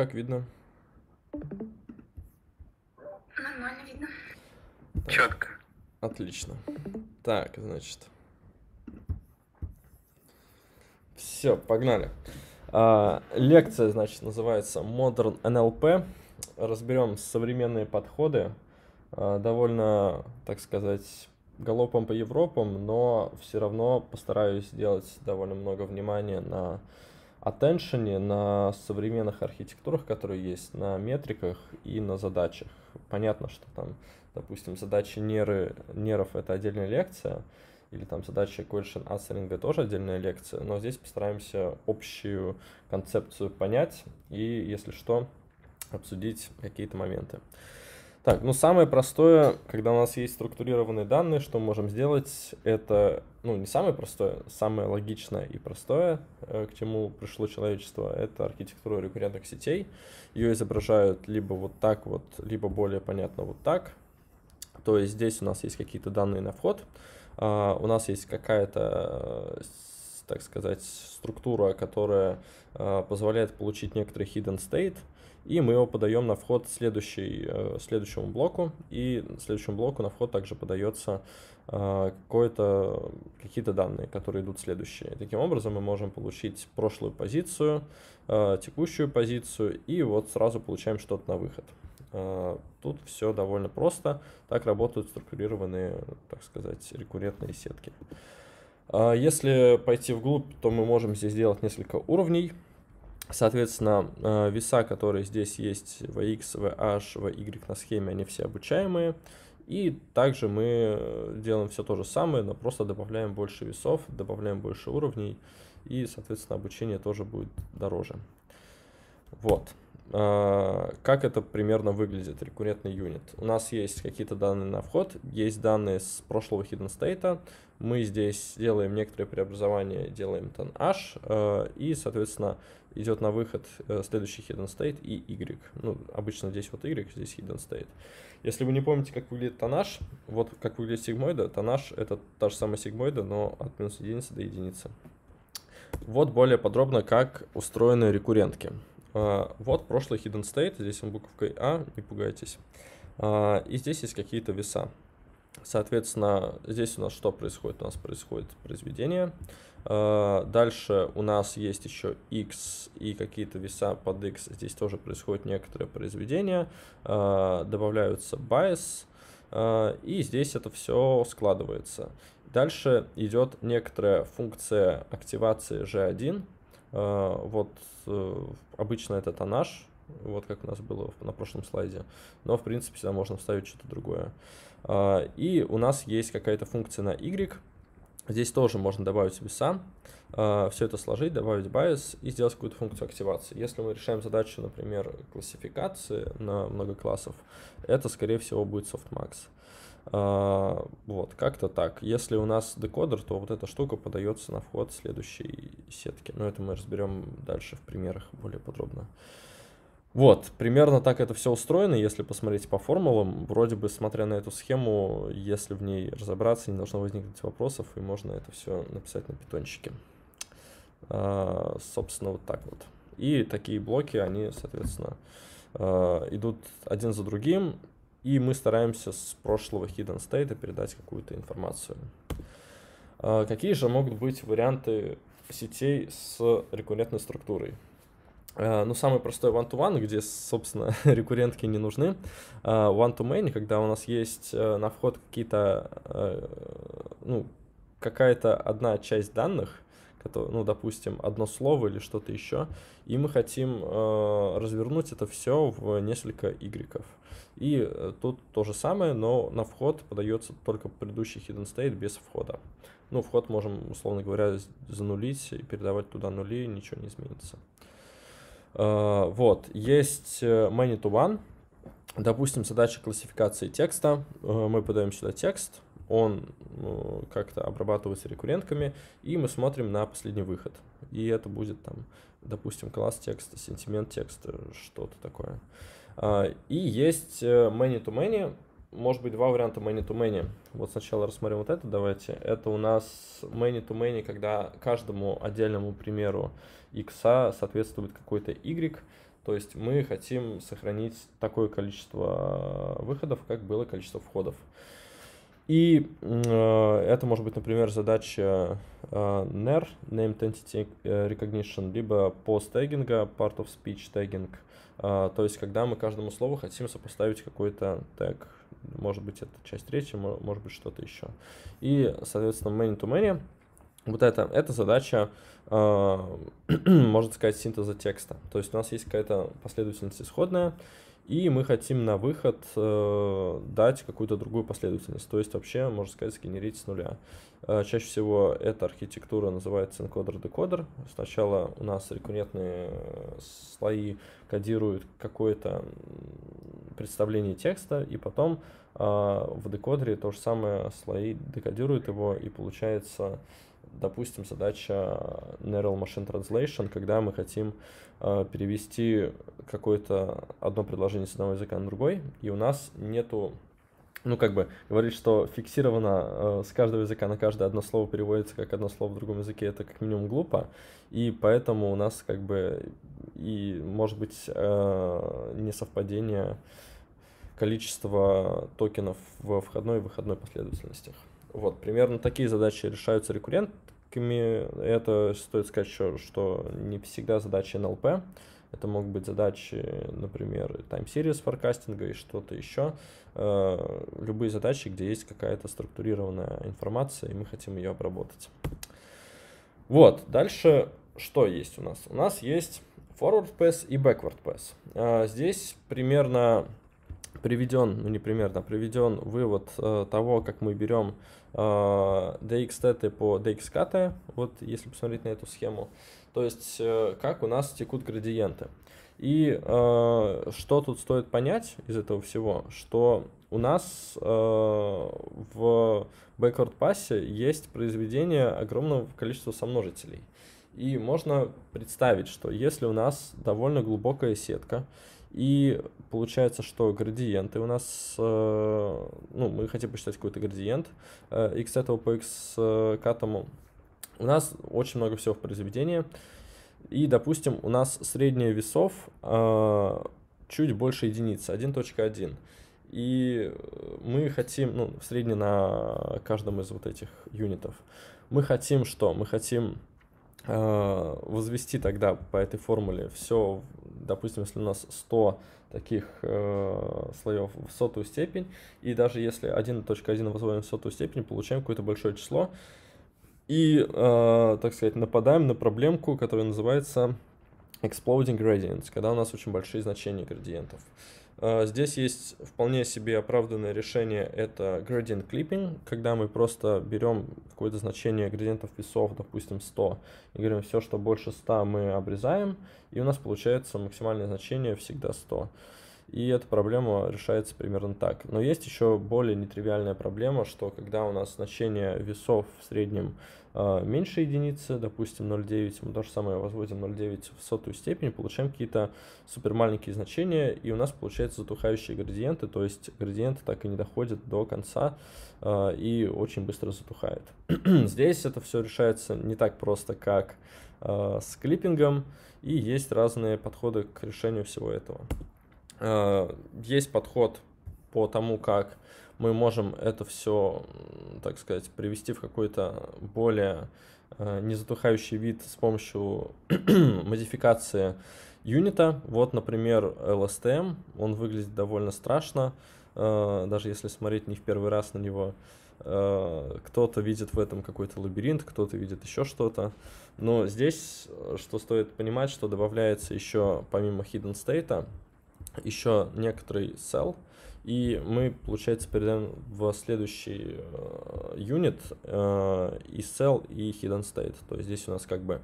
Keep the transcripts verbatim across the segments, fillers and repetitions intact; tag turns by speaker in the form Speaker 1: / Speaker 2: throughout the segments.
Speaker 1: как видно?
Speaker 2: Нормально видно.
Speaker 1: Так,
Speaker 2: Четко.
Speaker 1: Отлично. Так, значит. Все, погнали. А, лекция, значит, называется Modern эн эл пи. Разберем современные подходы. А, довольно, так сказать, галопом по Европам, но все равно постараюсь сделать довольно много внимания на attention, на современных архитектурах, которые есть, на метриках и на задачах. Понятно, что там, допустим, задачи неры, неров — это отдельная лекция, или там задача question answering — тоже отдельная лекция, но здесь постараемся общую концепцию понять и, если что, обсудить какие-то моменты. Так, ну самое простое, когда у нас есть структурированные данные, что мы можем сделать, это, ну не самое простое, самое логичное и простое, к чему пришло человечество, это архитектура рекуррентных сетей. Ее изображают либо вот так вот, либо более понятно вот так. То есть здесь у нас есть какие-то данные на вход, у нас есть какая-то, так сказать, структура, которая позволяет получить некоторый hidden state, и мы его подаем на вход следующий, следующему блоку, и следующему блоку на вход также подается какое-то, какие-то данные, которые идут следующие. Таким образом мы можем получить прошлую позицию, текущую позицию, и вот сразу получаем что-то на выход. Тут все довольно просто. Так работают структурированные, так сказать, рекуррентные сетки. Если пойти вглубь, то мы можем здесь сделать несколько уровней. Соответственно, веса, которые здесь есть, ви икс, ви эйч, ви уай на схеме, они все обучаемые. И также мы делаем все то же самое, но просто добавляем больше весов, добавляем больше уровней, и, соответственно, обучение тоже будет дороже. Вот. Как это примерно выглядит, рекуррентный юнит? У нас есть какие-то данные на вход, есть данные с прошлого hidden state. Мы здесь делаем некоторые преобразования, делаем ten h, и, соответственно, идет на выход следующий hidden state и y. Ну, обычно здесь вот y, здесь hidden state. Если вы не помните, как выглядит ten h, вот как выглядит сигмоида, ten h это та же самая сигмоида, но от минус единицы до единицы. Вот более подробно, как устроены рекуррентки. Вот прошлый hidden state, здесь он буковкой А, не пугайтесь. И здесь есть какие-то веса. Соответственно, здесь у нас что происходит? У нас происходит произведение. Дальше у нас есть еще x и какие-то веса под x. Здесь тоже происходит некоторое произведение. Добавляются bias. И здесь это все складывается. Дальше идет некоторая функция активации джи один. Вот обычно это ten h, вот как у нас было на прошлом слайде, но в принципе сюда можно вставить что-то другое. И у нас есть какая-то функция на y, здесь тоже можно добавить веса, все это сложить, добавить bias и сделать какую-то функцию активации. Если мы решаем задачу, например, классификации на много классов, это скорее всего будет softmax. Uh, вот, как-то так. Если у нас декодер, то вот эта штука подается на вход следующей сетки. Но это мы разберем дальше в примерах более подробно. Вот, примерно так это все устроено. Если посмотреть по формулам, вроде бы, смотря на эту схему, если в ней разобраться, не должно возникнуть вопросов, и можно это все написать на питончике. Uh, собственно, вот так вот. И такие блоки, они, соответственно, uh, идут один за другим. И мы стараемся с прошлого hidden state передать какую-то информацию. Какие же могут быть варианты сетей с рекуррентной структурой? Ну, самый простой one-to-one, где, собственно, рекуррентки не нужны. One-to-many, когда у нас есть на вход какие-то, ну, какая-то одна часть данных, ну, допустим, одно слово или что-то еще, и мы хотим э, развернуть это все в несколько игреков. И э, тут то же самое, но на вход подается только предыдущий hidden state без входа. Ну, вход можем, условно говоря, занулить и передавать туда нули, ничего не изменится. Э, вот, есть many to one. Допустим, задача классификации текста. Э, мы подаем сюда текст. Он ну, как-то обрабатывается рекуррентками, и мы смотрим на последний выход. И это будет там, допустим, класс текста, сентимент текста, что-то такое. И есть many-to-many, может быть, два варианта many-to-many. Вот сначала рассмотрим вот это, давайте. Это у нас many-to-many, когда каждому отдельному примеру x соответствует какой-то y. То есть мы хотим сохранить такое количество выходов, как было количество входов. И э, это может быть, например, задача э, эн и ар, Named Entity Recognition, либо post-теггинга, Part of Speech Tagging. Э, то есть, когда мы каждому слову хотим сопоставить какой-то тег. Может быть, это часть третья, может быть, что-то еще. И, соответственно, many-to-many. Вот это, это задача, э, можно сказать, синтеза текста. То есть у нас есть какая-то последовательность исходная, и мы хотим на выход э, дать какую-то другую последовательность. То есть вообще, можно сказать, сгенерить с нуля. Э, чаще всего эта архитектура называется энкодер-декодер. Сначала у нас рекуррентные слои кодируют какое-то представление текста, и потом э, в декодере то же самое слои декодируют его, и получается, допустим, задача Neural Machine Translation, когда мы хотим э, перевести какое-то одно предложение с одного языка на другой, и у нас нету, ну, как бы, говорить, что фиксировано э, с каждого языка на каждое одно слово переводится как одно слово в другом языке, это как минимум глупо, и поэтому у нас, как бы, и может быть э, несовпадение количества токенов в входной и выходной последовательностях. Вот, примерно такие задачи решаются рекуррентками. Это стоит сказать еще, что не всегда задачи эн эл пи. Это могут быть задачи, например, time series форкастинга и что-то еще. Любые задачи, где есть какая-то структурированная информация, и мы хотим ее обработать. Вот, дальше что есть у нас? У нас есть forward pass и backward pass. Здесь примерно приведен, ну не примерно, а приведен вывод э, того, как мы берем э, dx-теты по dx-каты, вот если посмотреть на эту схему, то есть э, как у нас текут градиенты. И э, что тут стоит понять из этого всего, что у нас э, в backward пассе есть произведение огромного количества сомножителей. И можно представить, что если у нас довольно глубокая сетка, и получается, что градиенты у нас, э, ну, мы хотим посчитать какой-то градиент э, x этого по x катому. У нас очень много всего в произведении. И, допустим, у нас среднее весов э, чуть больше единицы, один целых один. И мы хотим, ну, средний на каждом из вот этих юнитов. Мы хотим что? Мы хотим э, возвести тогда по этой формуле все, допустим, если у нас сто таких э, слоев в сотую степень, и даже если один целых один возводим в сотую степень, получаем какое-то большое число, и, э, так сказать, нападаем на проблемку, которая называется exploding gradients, когда у нас очень большие значения градиентов. Э, здесь есть вполне себе оправданное решение, это gradient clipping, когда мы просто берем какое-то значение градиентов весов, допустим, сто, и говорим, все, что больше ста, мы обрезаем, и у нас получается максимальное значение всегда сто. И эта проблема решается примерно так. Но есть еще более нетривиальная проблема, что когда у нас значение весов в среднем э, меньше единицы, допустим ноль целых девять, мы то же самое возводим ноль целых девять в сотую степень, получаем какие-то супер маленькие значения, и у нас получаются затухающие градиенты, то есть градиенты так и не доходят до конца э, и очень быстро затухают. Здесь это все решается не так просто, как э, с клиппингом, и есть разные подходы к решению всего этого. Есть подход по тому, как мы можем это все, так сказать, привести в какой-то более незатухающий вид с помощью модификации юнита. Вот, например, эл эс ти эм, он выглядит довольно страшно, даже если смотреть не в первый раз на него. Кто-то видит в этом какой-то лабиринт, кто-то видит еще что-то. Но здесь, что стоит понимать, что добавляется еще, помимо hidden state, еще некоторый cell, и мы, получается, передаем в следующий юнит uh, uh, и cell, и hidden state. То есть здесь у нас как бы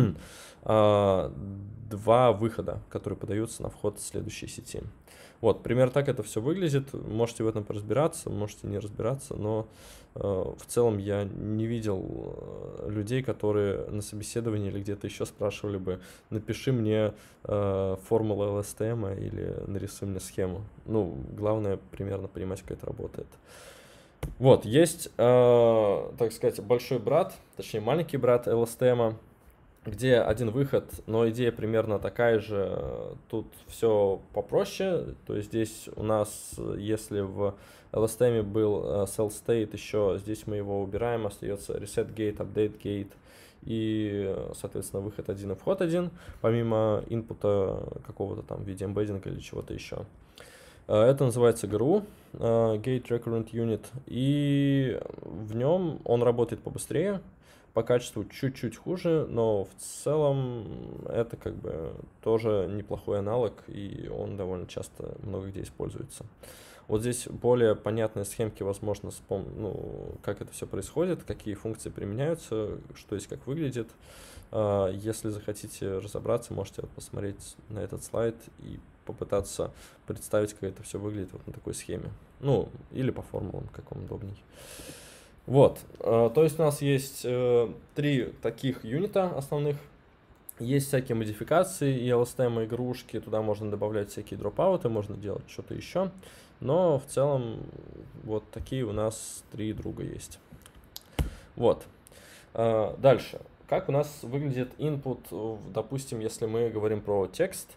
Speaker 1: uh, два выхода, которые подаются на вход следующей сети. Вот, примерно так это все выглядит. Можете в этом разбираться, можете не разбираться, но э, в целом я не видел людей, которые на собеседовании или где-то еще спрашивали бы, напиши мне э, формулу эл эс ти эм или нарисуй мне схему. Ну, главное примерно понимать, как это работает. Вот, есть, э, так сказать, большой брат, точнее маленький брат эл эс ти эм. где один выход, но идея примерно такая же. Тут все попроще. То есть здесь у нас, если в эл эс ти эм был cell state, еще здесь мы его убираем, остается reset gate, update gate и, соответственно, выход один и вход один, помимо инпута какого-то там в виде эмбеддинга или чего-то еще. Это называется джи ар ю, Gate Recurrent Unit, и в нем он работает побыстрее, по качеству чуть-чуть хуже, но в целом это как бы тоже неплохой аналог, и он довольно часто много где используется. Вот здесь более понятные схемки, возможно, вспом... ну, как это все происходит, какие функции применяются, что есть, как выглядит. Если захотите разобраться, можете посмотреть на этот слайд и попытаться представить, как это все выглядит вот на такой схеме. Ну, или по формулам, как вам удобней. Вот, то есть у нас есть три таких юнита основных. Есть всякие модификации и эл эс ти эм игрушки, туда можно добавлять всякие дропауты, можно делать что-то еще. Но в целом вот такие у нас три друга есть. Вот. Дальше. Как у нас выглядит input, допустим, если мы говорим про текст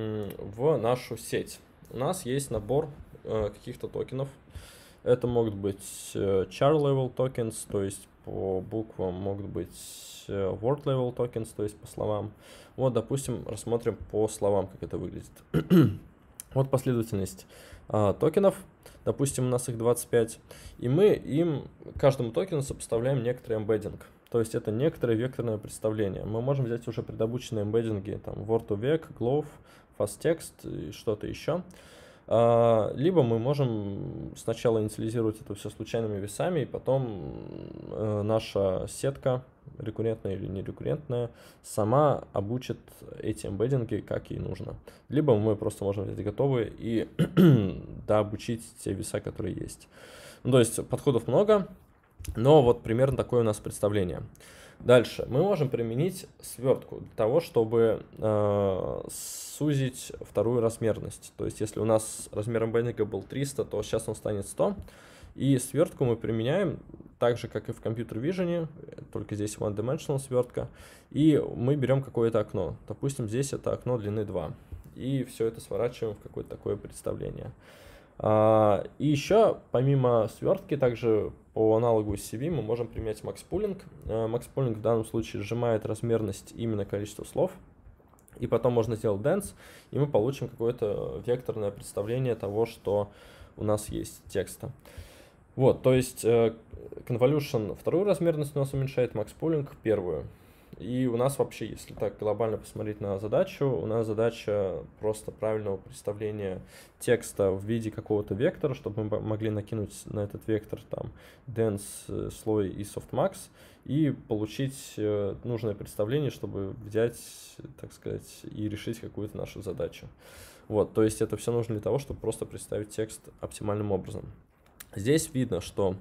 Speaker 1: в нашу сеть. У нас есть набор каких-то токенов. Это могут быть char level tokens, то есть по буквам, могут быть word level tokens, то есть по словам. Вот, допустим, рассмотрим по словам, как это выглядит. Вот последовательность а, токенов. Допустим, у нас их двадцать пять. И мы им, каждому токену сопоставляем некоторый эмбеддинг. То есть это некоторое векторное представление. Мы можем взять уже предобученные эмбеддинги, там, word-to-vec, glove, fastText и что-то еще. Либо мы можем сначала инициализировать это все случайными весами, и потом э, наша сетка, рекуррентная или нерекуррентная, сама обучит эти эмбеддинги, как ей нужно. Либо мы просто можем взять готовые и дообучить те веса, которые есть. Ну, то есть подходов много, но вот примерно такое у нас представление. Дальше мы можем применить свертку для того, чтобы э, сузить вторую размерность. То есть если у нас размер эмбеддинга был триста, то сейчас он станет сто. И свертку мы применяем так же, как и в Computer Vision, только здесь one-dimensional свертка. И мы берем какое-то окно. Допустим, здесь это окно длины два. И все это сворачиваем в какое-то такое представление. И еще, помимо свертки, также по аналогу с си ви мы можем применять max-pooling. Max-pooling в данном случае сжимает размерность именно количества слов. И потом можно сделать dense, и мы получим какое-то векторное представление того, что у нас есть текста. Вот, то есть convolution вторую размерность у нас уменьшает, max-pooling первую. И у нас вообще, если так глобально посмотреть на задачу, у нас задача просто правильного представления текста в виде какого-то вектора, чтобы мы могли накинуть на этот вектор там dense слой и softmax и получить нужное представление, чтобы взять, так сказать, и решить какую-то нашу задачу. Вот, то есть это все нужно для того, чтобы просто представить текст оптимальным образом. Здесь видно, что,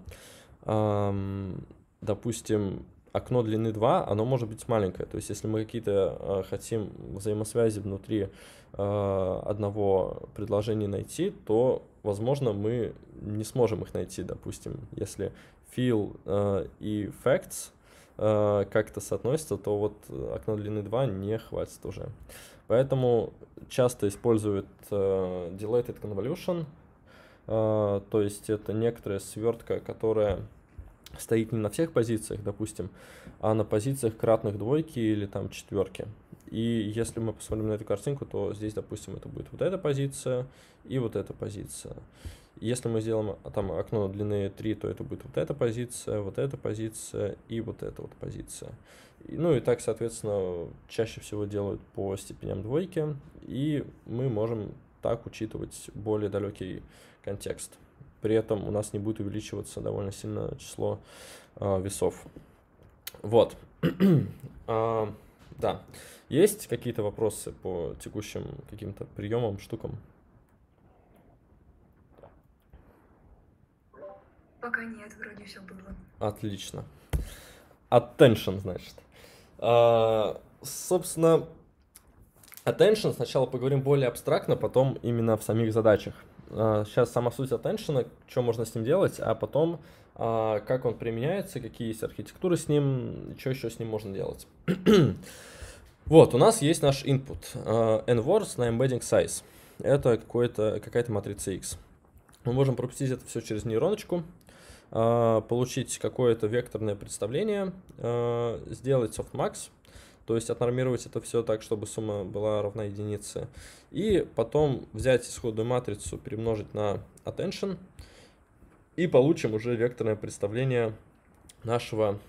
Speaker 1: эм, допустим, окно длины два, оно может быть маленькое. То есть, если мы какие-то э, хотим взаимосвязи внутри э, одного предложения найти, то, возможно, мы не сможем их найти. Допустим, если fill э, и facts э, как-то соотносятся, то вот окно длины два не хватит уже. Поэтому часто используют э, dilated convolution, э, то есть это некоторая свертка, которая стоит не на всех позициях, допустим, а на позициях кратных двойки или там четверки. И если мы посмотрим на эту картинку, то здесь, допустим, это будет вот эта позиция и вот эта позиция. Если мы сделаем там окно длины три, то это будет вот эта позиция, вот эта позиция и вот эта вот позиция. И, ну и так, соответственно, чаще всего делают по степеням двойки, и мы можем так учитывать более далекий контекст. При этом у нас не будет увеличиваться довольно сильно число э, весов. Вот. а, да. Есть какие-то вопросы по текущим каким-то приемам, штукам?
Speaker 2: Пока нет, вроде все было.
Speaker 1: Отлично. Attention, значит. А, собственно, attention сначала поговорим более абстрактно, потом именно в самих задачах. Сейчас сама суть attention, что можно с ним делать, а потом как он применяется, какие есть архитектуры с ним, что еще с ним можно делать. Вот, у нас есть наш input э, nwords на embedding size. Это какой-то, какая-то матрица X. Мы можем пропустить это все через нейроночку, э, получить какое-то векторное представление, э, сделать softmax, то есть отнормировать это все так, чтобы сумма была равна единице, и потом взять исходную матрицу, перемножить на attention, и получим уже векторное представление нашего,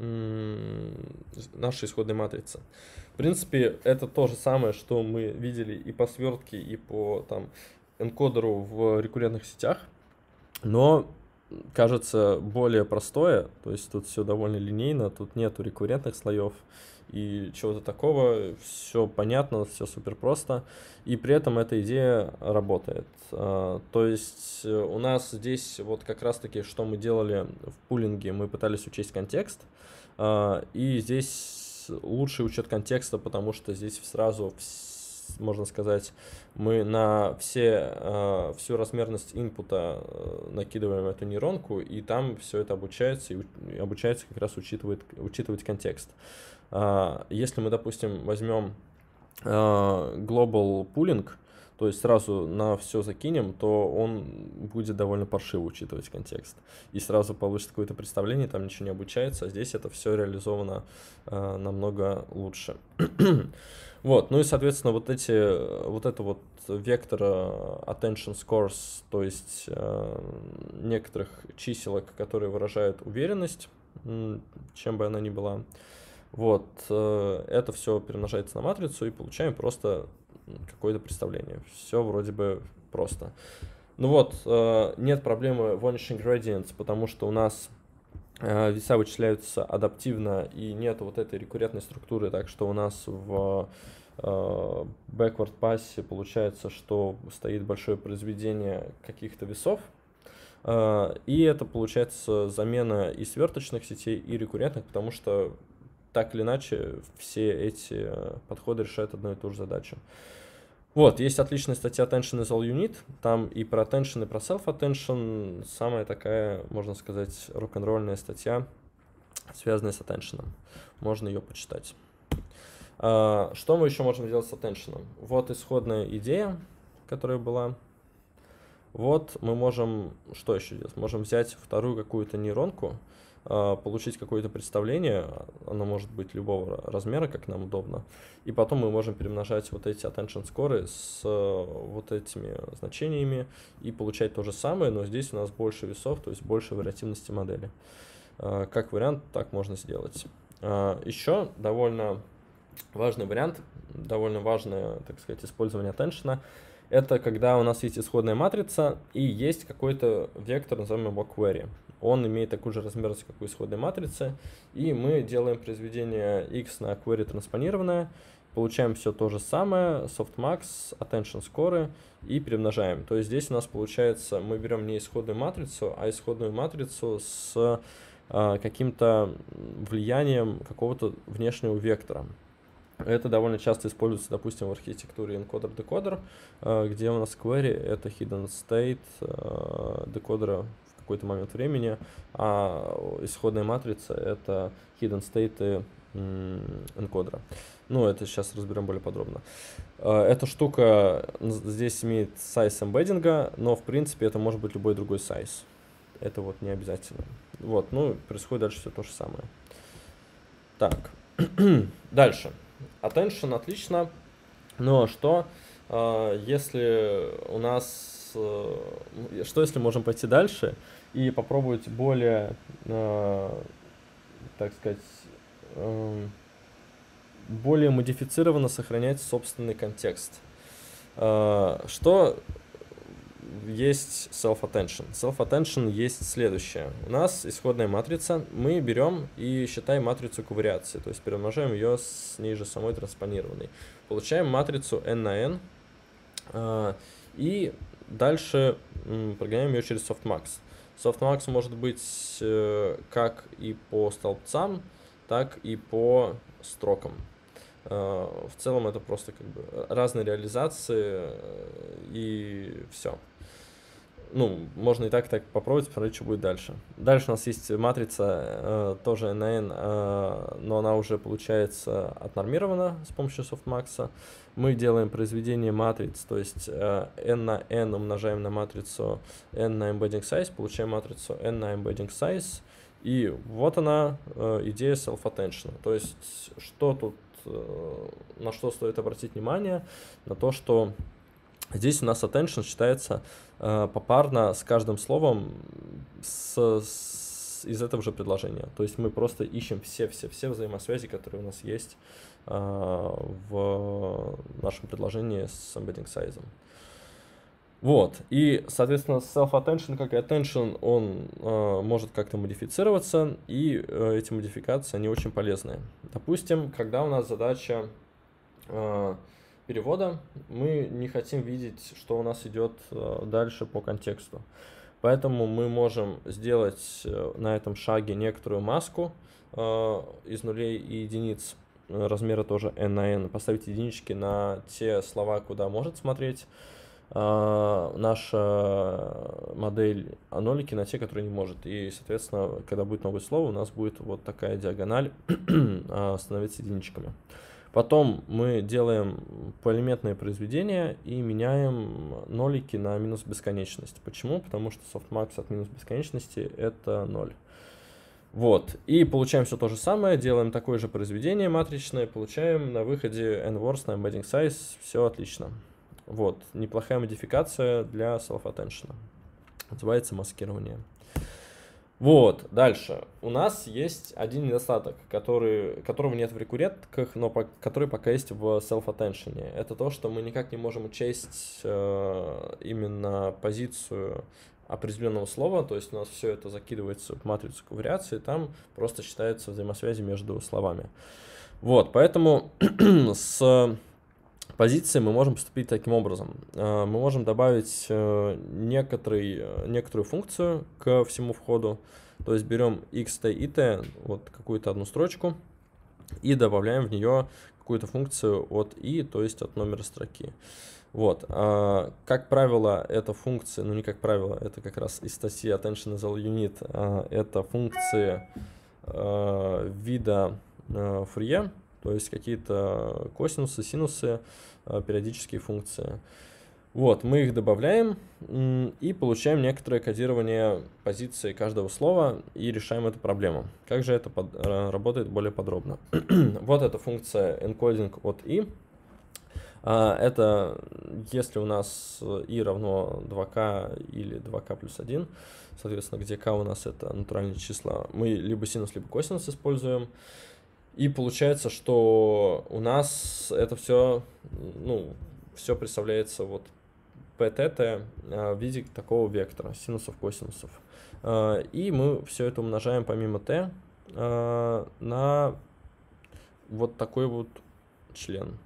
Speaker 1: нашей исходной матрицы. В принципе, это то же самое, что мы видели и по свертке, и по там, энкодеру в рекуррентных сетях, но кажется более простое, то есть тут все довольно линейно, тут нету рекуррентных слоев и чего-то такого, все понятно, все супер просто, и при этом эта идея работает. То есть у нас здесь вот как раз-таки, что мы делали в пулинге, мы пытались учесть контекст, и здесь лучший учет контекста, потому что здесь сразу, можно сказать, мы на все, всю размерность инпута накидываем эту нейронку, и там все это обучается, и обучается как раз учитывать, учитывать контекст. Если мы, допустим, возьмем global pooling, то есть сразу на все закинем, то он будет довольно паршиво учитывать контекст. И сразу получится какое-то представление, там ничего не обучается, а здесь это все реализовано э, намного лучше. Вот, ну и, соответственно, вот эти, вот это вот вектор attention scores, то есть э, некоторых чиселок, которые выражают уверенность, чем бы она ни была, вот, э, это все перемножается на матрицу и получаем просто какое-то представление. Все вроде бы просто. Ну вот, э, нет проблемы vanishing gradients, потому что у нас э, веса вычисляются адаптивно и нет вот этой рекуррентной структуры, так что у нас в э, backward pass получается, что стоит большое произведение каких-то весов, э, и это получается замена и сверточных сетей, и рекуррентных, потому что так или иначе все эти подходы решают одну и ту же задачу. Вот, есть отличная статья Attention is all you need, там и про attention, и про self-attention, самая такая, можно сказать, рок-н-ролльная статья, связанная с attention. Можно ее почитать. Что мы еще можем делать с attention? Вот исходная идея, которая была. Вот мы можем, что еще делать? Можем взять вторую какую-то нейронку, получить какое-то представление, оно может быть любого размера, как нам удобно, и потом мы можем перемножать вот эти attention score с вот этими значениями и получать то же самое, но здесь у нас больше весов, то есть больше вариативности модели. Как вариант, так можно сделать. Еще довольно важный вариант, довольно важное, так сказать, использование attention, это когда у нас есть исходная матрица и есть какой-то вектор, назовем его query. Он имеет такую же размерность, как у исходной матрицы, и мы делаем произведение x на query транспонированное, получаем все то же самое, softmax, attention score и перемножаем. То есть здесь у нас получается, мы берем не исходную матрицу, а исходную матрицу с а, каким-то влиянием какого-то внешнего вектора. Это довольно часто используется, допустим, в архитектуре encoder-decoder, где у нас query — это hidden state декодера в какой-то момент времени, а исходная матрица — это hidden state энкодера. Ну, это сейчас разберем более подробно. Эта штука здесь имеет size эмбеддинга, но в принципе это может быть любой другой size. Это вот не обязательно. Вот, ну, происходит дальше все то же самое. Так, дальше. Attention отлично, но что, э, если у нас, э, что если можем пойти дальше и попробовать более, э, так сказать, э, более модифицированно сохранять собственный контекст. Э, что есть self-attention? Self-attention есть следующее. У нас исходная матрица, мы берем и считаем матрицу ковариации, то есть перемножаем ее с ней же самой транспонированной. Получаем матрицу n на n, и дальше прогоняем ее через softmax. Softmax может быть как и по столбцам, так и по строкам. В целом это просто как бы разные реализации и все. ну, можно и так, и так попробовать, посмотреть, что будет дальше. Дальше у нас есть матрица, э, тоже эн на эн, э, но она уже, получается, отнормирована с помощью softmax. Мы делаем произведение матриц, то есть э, n на n умножаем на матрицу n на embedding size, получаем матрицу n на embedding size. И вот она, э, идея self-attention. То есть что тут, э, на что стоит обратить внимание? На то, что здесь у нас attention считается э, попарно с каждым словом с, с, из этого же предложения. То есть мы просто ищем все-все-все взаимосвязи, которые у нас есть э, в нашем предложении с embedding size. Вот, и, соответственно, self-attention, как и attention, он э, может как-то модифицироваться, и э, эти модификации, они очень полезны. Допустим, когда у нас задача э, перевода, мы не хотим видеть, что у нас идет э, дальше по контексту. Поэтому мы можем сделать э, на этом шаге некоторую маску э, из нулей и единиц, э, размера тоже n на n, поставить единички на те слова, куда может смотреть Uh, наша модель, а нолики на те, которые не может. И, соответственно, когда будет новое слово, у нас будет вот такая диагональ становиться единичками. Потом мы делаем поэлементное произведение и меняем нолики на минус бесконечность. Почему? Потому что softmax от минус бесконечности это ноль. Вот. И получаем все то же самое, делаем такое же произведение матричное, получаем на выходе n-worst на embedding size, все отлично. Вот, неплохая модификация для self-attention. Называется маскирование. Вот, дальше. У нас есть один недостаток, который, которого нет в рекуррентках, но по, который пока есть в self-attention. Это то, что мы никак не можем учесть э, именно позицию определенного слова, то есть у нас все это закидывается в матрицу ковариации, там просто считаются взаимосвязи между словами. Вот, поэтому с позиции мы можем поступить таким образом. Мы можем добавить некоторый, некоторую функцию к всему входу. То есть берем xt и t, вот какую-то одну строчку, и добавляем в нее какую-то функцию от i, то есть от номера строки. Вот. Как правило, эта функция, ну не как правило, это как раз из статьи Attention is all you need, это функции вида Фурье, то есть какие-то косинусы, синусы, периодические функции. Вот, мы их добавляем и получаем некоторое кодирование позиции каждого слова и решаем эту проблему. Как же это под, работает более подробно? Вот эта функция encoding от i. Это если у нас i равно два ка или два ка плюс один, соответственно, где k у нас это натуральные числа, мы либо синус, либо косинус используем. И получается, что у нас это все, ну, все представляется вот ptt в виде такого вектора, синусов, косинусов. И мы все это умножаем помимо t на вот такой вот член.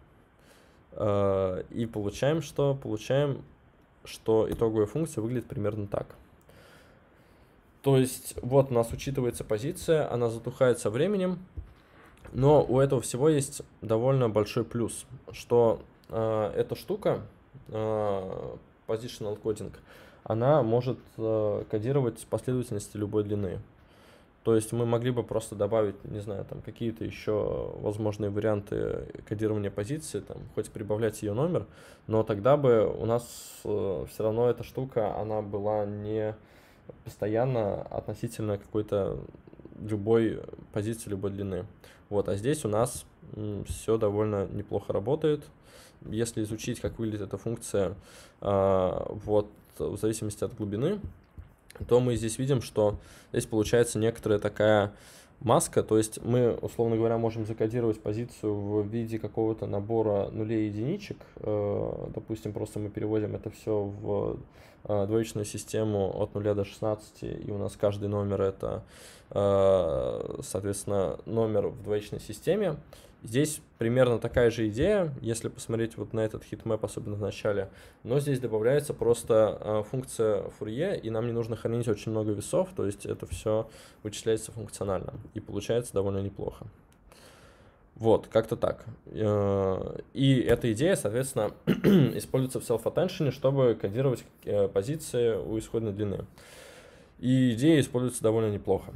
Speaker 1: И получаем, что? Получаем, что итоговая функция выглядит примерно так. То есть вот у нас учитывается позиция, она затухает со временем. Но у этого всего есть довольно большой плюс, что э, эта штука, э, positional coding, она может э, кодировать последовательности любой длины. То есть мы могли бы просто добавить, не знаю, там какие-то еще возможные варианты кодирования позиции, там, хоть прибавлять ее номер, но тогда бы у нас э, все равно эта штука, она была не постоянно относительно какой-то любой позиции, любой длины. Вот, а здесь у нас все довольно неплохо работает. Если изучить, как выглядит эта функция, э, вот, в зависимости от глубины, то мы здесь видим, что здесь получается некоторая такая маска, то есть мы, условно говоря, можем закодировать позицию в виде какого-то набора нулей и единичек. Э, допустим, просто мы переводим это все в э, двоичную систему от нуля до шестнадцати, и у нас каждый номер это, э, соответственно, номер в двоичной системе. Здесь примерно такая же идея, если посмотреть вот на этот хитмэп, особенно в начале, но здесь добавляется просто э, функция Фурье, и нам не нужно хранить очень много весов, то есть это все вычисляется функционально, и получается довольно неплохо. Вот, как-то так. Э, И эта идея, соответственно, используется в self-attention, чтобы кодировать э, позиции у исходной длины. И идея используется довольно неплохо.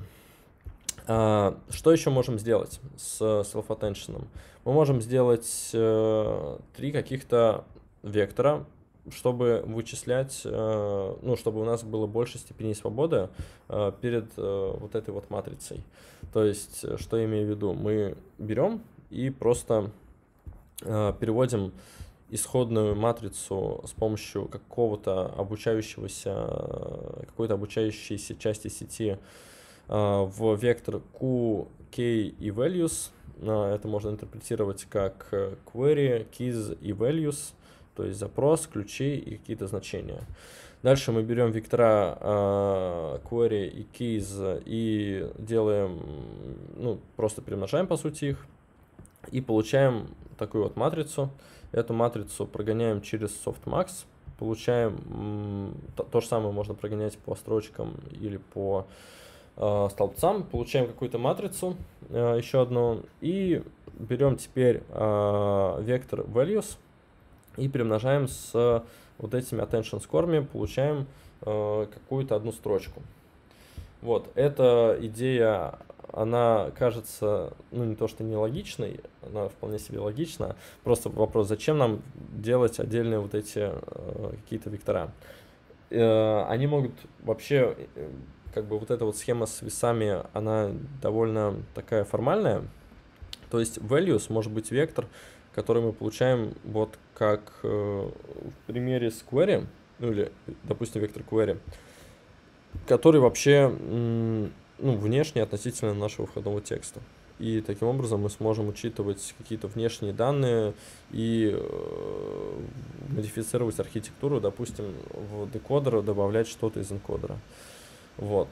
Speaker 1: А, Что еще можем сделать с self-attention? Мы можем сделать э, три каких-то вектора, чтобы вычислять, э, ну, чтобы у нас было больше степеней свободы э, перед э, вот этой вот матрицей. То есть, э, что я имею в виду? Мы берем и просто э, переводим исходную матрицу с помощью какого-то обучающегося, э, какой-то обучающейся части сети э, в вектор Q, K и values. Э, Это можно интерпретировать как э, query, keys и values, то есть запрос, ключи и какие-то значения. Дальше мы берем вектора э, query и keys и делаем, ну, просто перемножаем по сути их и получаем такую вот матрицу. Эту матрицу прогоняем через softmax, получаем м, то, то же самое можно прогонять по строчкам или по э, столбцам, получаем какую-то матрицу, э, еще одну, и берем теперь э, вектор values и перемножаем с вот этими attention score, получаем э, какую-то одну строчку. Вот, эта идея, она кажется, ну, не то что нелогичной, она вполне себе логична. Просто вопрос, зачем нам делать отдельные вот эти э, какие-то вектора? Э, они могут вообще, э, как бы вот эта вот схема с весами, она довольно такая формальная. То есть values может быть вектор, который мы получаем вот как э, в примере с query, ну или, допустим, вектор query, который вообще м, ну, внешне относительно нашего входного текста. И таким образом мы сможем учитывать какие-то внешние данные и э, модифицировать архитектуру, допустим, в декодер добавлять что-то из энкодера. Вот.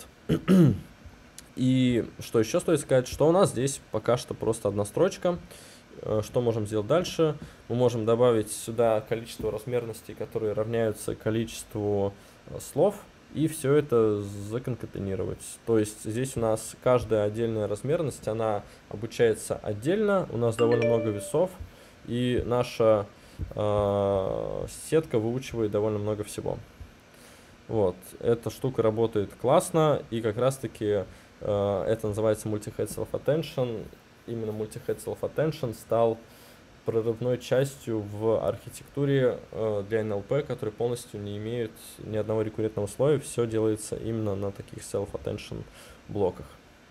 Speaker 1: И что еще стоит сказать, что у нас здесь пока что просто одна строчка. Что можем сделать дальше? Мы можем добавить сюда количество размерностей, которые равняются количеству слов, и все это законкатенировать. То есть здесь у нас каждая отдельная размерность, она обучается отдельно, у нас довольно много весов, и наша э, сетка выучивает довольно много всего. Вот, эта штука работает классно, и как раз-таки э, это называется multi-head self-attention. Именно multi-head self-attention стал прорывной частью в архитектуре э, для эн эл пи, который полностью не имеет ни одного рекуррентного слоя. Все делается именно на таких self-attention блоках.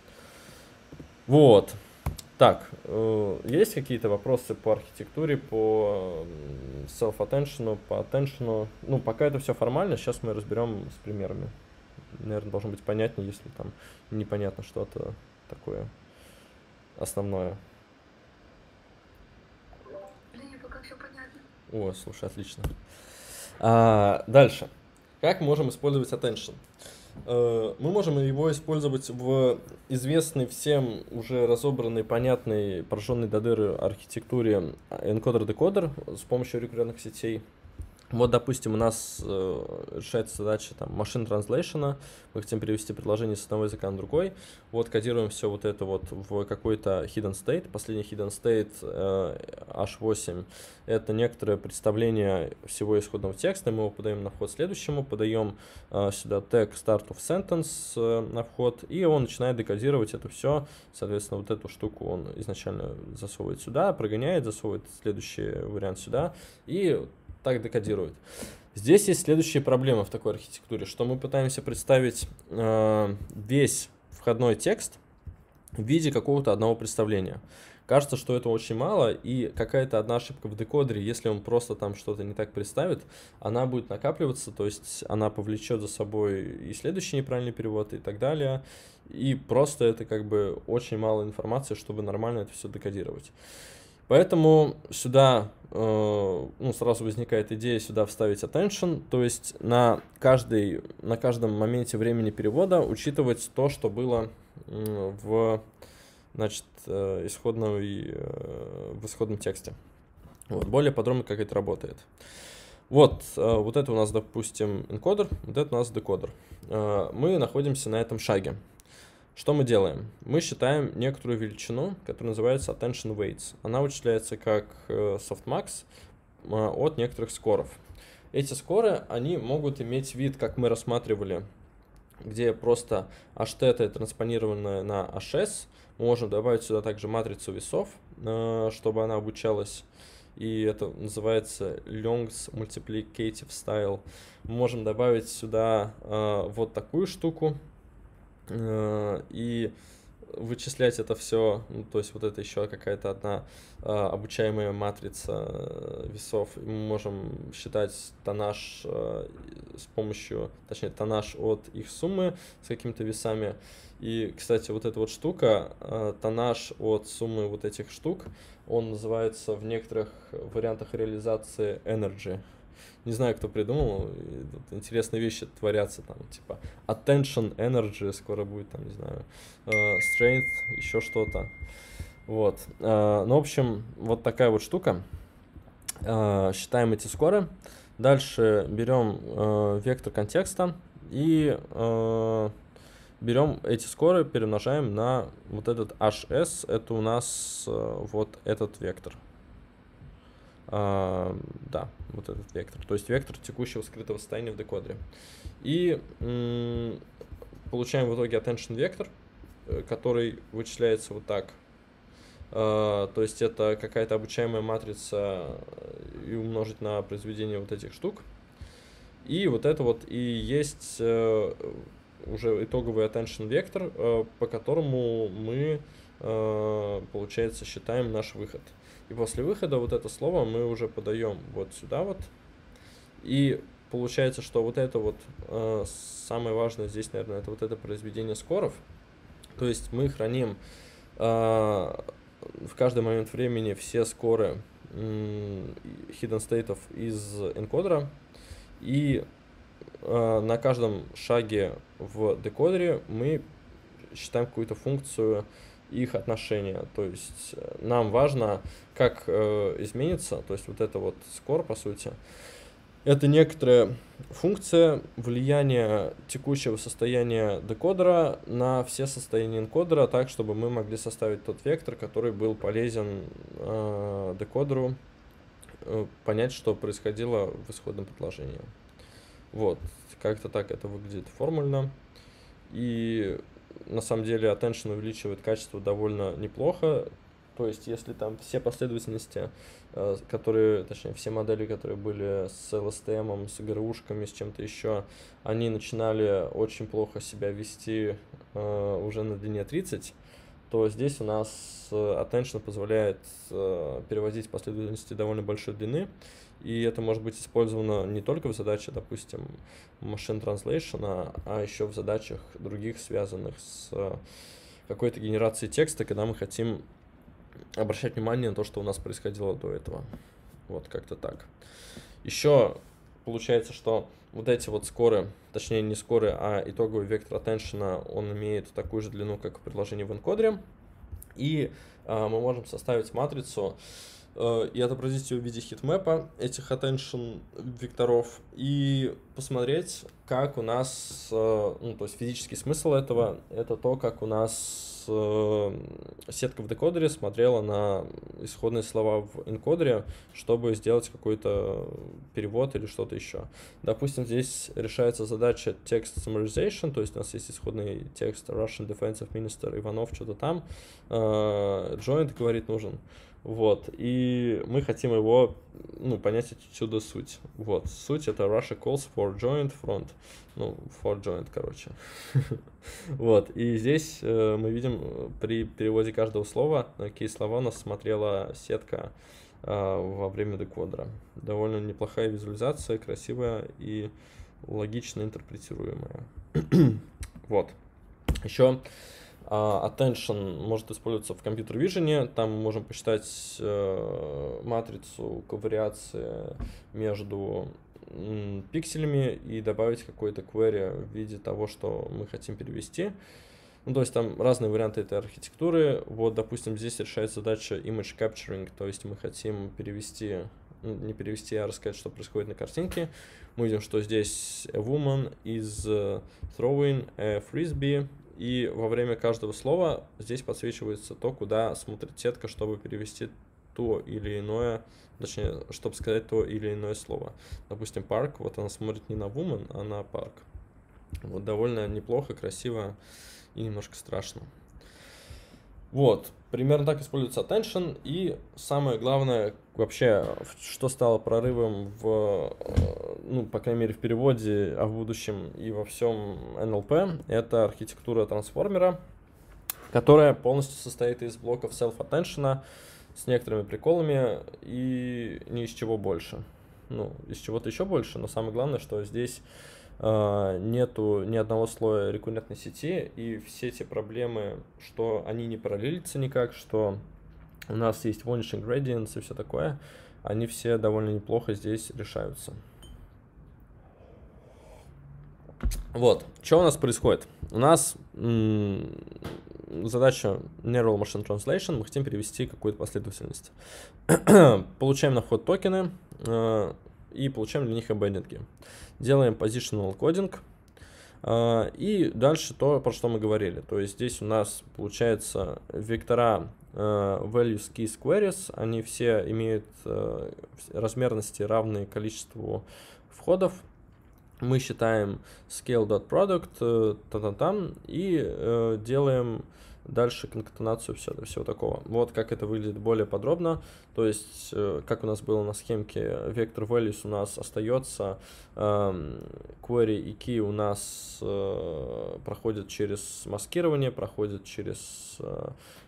Speaker 1: Вот. Так, э, есть какие-то вопросы по архитектуре, по self-attention, по attention? Ну, пока это все формально, сейчас мы разберем с примерами. Наверное, должно быть понятнее, если там непонятно что-то такое основное.
Speaker 2: Мне пока все понятно.
Speaker 1: О, слушай, отлично. А, дальше. Как можем использовать attention? Э, Мы можем его использовать в известной всем уже разобранной, понятной, пораженной до дыры архитектуре энкодер-декодер с помощью рекуррентных сетей. Вот, допустим, у нас э, решается задача там машин транслейшена, мы хотим перевести предложение с одного языка на другой, вот кодируем все вот это вот в какой-то hidden state, последний hidden state э, эйч восемь, это некоторое представление всего исходного текста, мы его подаем на вход следующему, подаем э, сюда тег start of sentence э, на вход, и он начинает декодировать это все, соответственно, вот эту штуку он изначально засовывает сюда, прогоняет, засовывает следующий вариант сюда, и так декодирует. Здесь есть следующая проблема в такой архитектуре, что мы пытаемся представить э, весь входной текст в виде какого-то одного представления. Кажется, что это очень мало, и какая-то одна ошибка в декодере, если он просто там что-то не так представит, она будет накапливаться, то есть она повлечет за собой и следующий неправильный перевод и так далее. И просто это как бы очень мало информации, чтобы нормально это все декодировать. Поэтому сюда э, ну, сразу возникает идея сюда вставить attention, то есть на, каждый, на каждом моменте времени перевода учитывать то, что было э, в, значит, э, исходном, э, в исходном тексте. Вот, более подробно, как это работает. Вот, э, вот это у нас, допустим, энкодер, вот это у нас декодер. Э, мы находимся на этом шаге. Что мы делаем? Мы считаем некоторую величину, которая называется attention weights. Она вычисляется как softmax от некоторых скоров. Эти скоры, они могут иметь вид, как мы рассматривали, где просто ht транспонированное на hs. Мы можем добавить сюда также матрицу весов, чтобы она обучалась. И это называется Young's Multiplicative Style. Мы можем добавить сюда вот такую штуку. И вычислять это все, ну, то есть вот это еще какая-то одна а, обучаемая матрица весов. Мы можем считать тоннаж а, с помощью, точнее, тоннаж от их суммы с какими-то весами. И, кстати, вот эта вот штука, а, тоннаж от суммы вот этих штук, он называется в некоторых вариантах реализации energy. Не знаю, кто придумал, интересные вещи творятся там, типа attention, energy, скоро будет там, не знаю, strength, еще что-то. Вот. Ну, в общем, вот такая вот штука. Считаем эти скоры. Дальше берем вектор контекста и берем эти скоры, перемножаем на вот этот hs, это у нас вот этот вектор. Uh, да, вот этот вектор, то есть вектор текущего скрытого состояния в декодере. И м, получаем в итоге attention вектор, который вычисляется вот так. Uh, то есть это какая-то обучаемая матрица и умножить на произведение вот этих штук. И вот это вот и есть uh, уже итоговый attention вектор, uh, по которому мы, uh, получается, считаем наш выход. И после выхода вот это слово мы уже подаем вот сюда вот. И получается, что вот это вот э, самое важное здесь, наверное, это вот это произведение скоров. То есть мы храним э, в каждый момент времени все скоры э, hidden state из энкодера. И э, на каждом шаге в декодере мы считаем какую-то функцию их отношения. То есть нам важно, как э, изменится, то есть вот это вот score, по сути, это некоторая функция влияния текущего состояния декодера на все состояния энкодера, так, чтобы мы могли составить тот вектор, который был полезен э, декодеру э, понять, что происходило в исходном предложении. Вот, как-то так это выглядит формульно. И на самом деле attention увеличивает качество довольно неплохо. То есть, если там все последовательности, которые, точнее, все модели, которые были с эл эс ти эм, с ГРУшками, с чем-то еще, они начинали очень плохо себя вести э, уже на длине тридцать, то здесь у нас attention позволяет э, переводить последовательности довольно большой длины. И это может быть использовано не только в задаче, допустим, machine translation, а еще в задачах других, связанных с какой-то генерацией текста, когда мы хотим обращать внимание на то, что у нас происходило до этого. Вот как-то так. Еще получается, что вот эти вот скоры, точнее не скоры, а итоговый вектор attention, он имеет такую же длину, как и предложение в энкодере. И а, мы можем составить матрицу и отобразить ее в виде хитмэпа этих attention векторов и посмотреть, как у нас, ну, то есть физический смысл этого, это то, как у нас сетка в декодере смотрела на исходные слова в энкодере, чтобы сделать какой-то перевод или что-то еще. Допустим, здесь решается задача text summarization, то есть у нас есть исходный текст Russian Defensive Minister Иванов, что-то там, joint, говорит, нужен. Вот, и мы хотим его, ну, понять отсюда суть. Вот, суть это Russia calls for joint front, ну, for joint, короче. Вот, и здесь э, мы видим при переводе каждого слова, на какие слова у нас смотрела сетка э, во время декодера. Довольно неплохая визуализация, красивая и логично интерпретируемая. Вот, еще Uh, attention может использоваться в Computer Vision. Там мы можем посчитать uh, матрицу ковариации между м, пикселями и добавить какой-то query в виде того, что мы хотим перевести. Ну, то есть там разные варианты этой архитектуры. Вот, допустим, здесь решается задача image capturing, то есть мы хотим перевести, не перевести, а рассказать, что происходит на картинке. Мы видим, что здесь a woman is throwing a frisbee. и во время каждого слова здесь подсвечивается то, куда смотрит сетка, чтобы перевести то или иное, точнее, чтобы сказать то или иное слово. Допустим, парк, вот она смотрит не на woman, а на парк. Вот довольно неплохо, красиво и немножко страшно. Вот, примерно так используется attention. И самое главное, вообще, что стало прорывом в, ну, по крайней мере, в переводе, а в будущем и во всем эн эл пи, это архитектура трансформера, которая полностью состоит из блоков self-attention с некоторыми приколами и ни из чего больше. Ну, из чего-то еще больше, но самое главное, что здесь Uh, нету ни одного слоя рекуррентной сети, и все эти проблемы, что они не параллелятся никак, что у нас есть vanishing gradients и все такое, они все довольно неплохо здесь решаются. Вот, что у нас происходит? У нас м- задача Narrow Machine Translation, мы хотим перевести какую-то последовательность. Получаем на вход токены uh, и получаем для них эмбеддинги. Делаем positional coding, uh, и дальше то, про что мы говорили. То есть здесь у нас получается вектора uh, values keys queries, они все имеют uh, размерности, равные количеству входов. Мы считаем scale.product, uh, та-та-там, и uh, делаем дальше конкатенацию всего, всего такого. Вот как это выглядит более подробно. То есть, э, как у нас было на схемке, вектор values у нас остается, э, query и key у нас э, проходят через маскирование, проходят через э,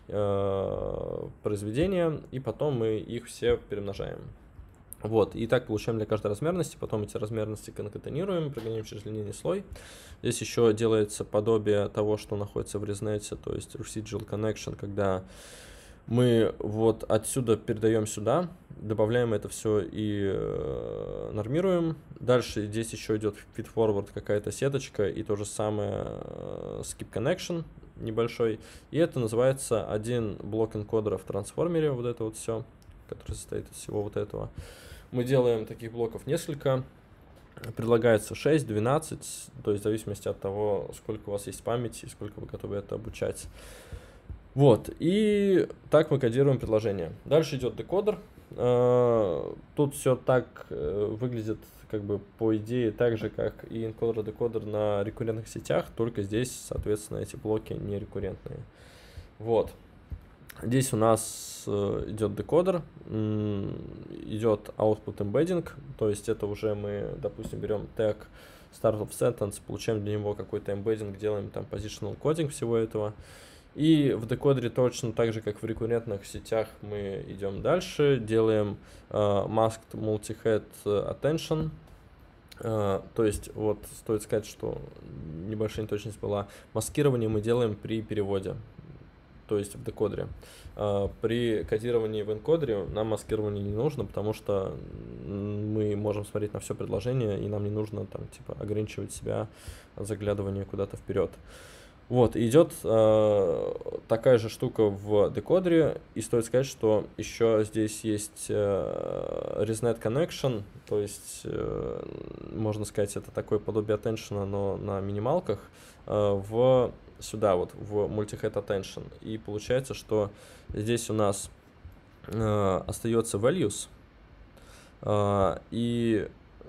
Speaker 1: э, произведение, и потом мы их все перемножаем. Вот, и так получаем для каждой размерности, потом эти размерности конкатенируем, прогоняем через линейный слой. Здесь еще делается подобие того, что находится в ResNet, то есть residual connection, когда мы вот отсюда передаем сюда, добавляем это все и э, нормируем. Дальше здесь еще идет feed-forward какая-то сеточка и то же самое э, skip connection небольшой. И это называется один блок энкодера в трансформере, вот это вот все, который состоит из всего вот этого. Мы делаем таких блоков несколько, предлагается шесть, двенадцать, то есть в зависимости от того, сколько у вас есть памяти и сколько вы готовы это обучать. Вот, и так мы кодируем предложение. Дальше идет декодер. Тут все так выглядит, как бы по идее, так же, как и энкодер и декодер на рекуррентных сетях, только здесь, соответственно, эти блоки не рекуррентные. Вот. Здесь у нас идет декодер, идет output embedding, то есть это уже мы, допустим, берем тег start of sentence, получаем для него какой-то embedding, делаем там positional coding всего этого. И в декодере точно так же, как в рекуррентных сетях, мы идем дальше, делаем uh, masked multi-head attention. Uh, то есть, вот, стоит сказать, что небольшая неточность была. Маскирование мы делаем при переводе, то есть в декодере. Uh, при кодировании в энкодере нам маскирование не нужно, потому что мы можем смотреть на все предложение, и нам не нужно там, типа, ограничивать себя от заглядывания куда-то вперед. Вот, идет э, такая же штука в декодере, и стоит сказать, что еще здесь есть э, ResNet Connection, то есть, э, можно сказать, это такое подобие attention, но на минималках, э, в, сюда вот, в multi-head attention. И получается, что здесь у нас э, остается values, э, и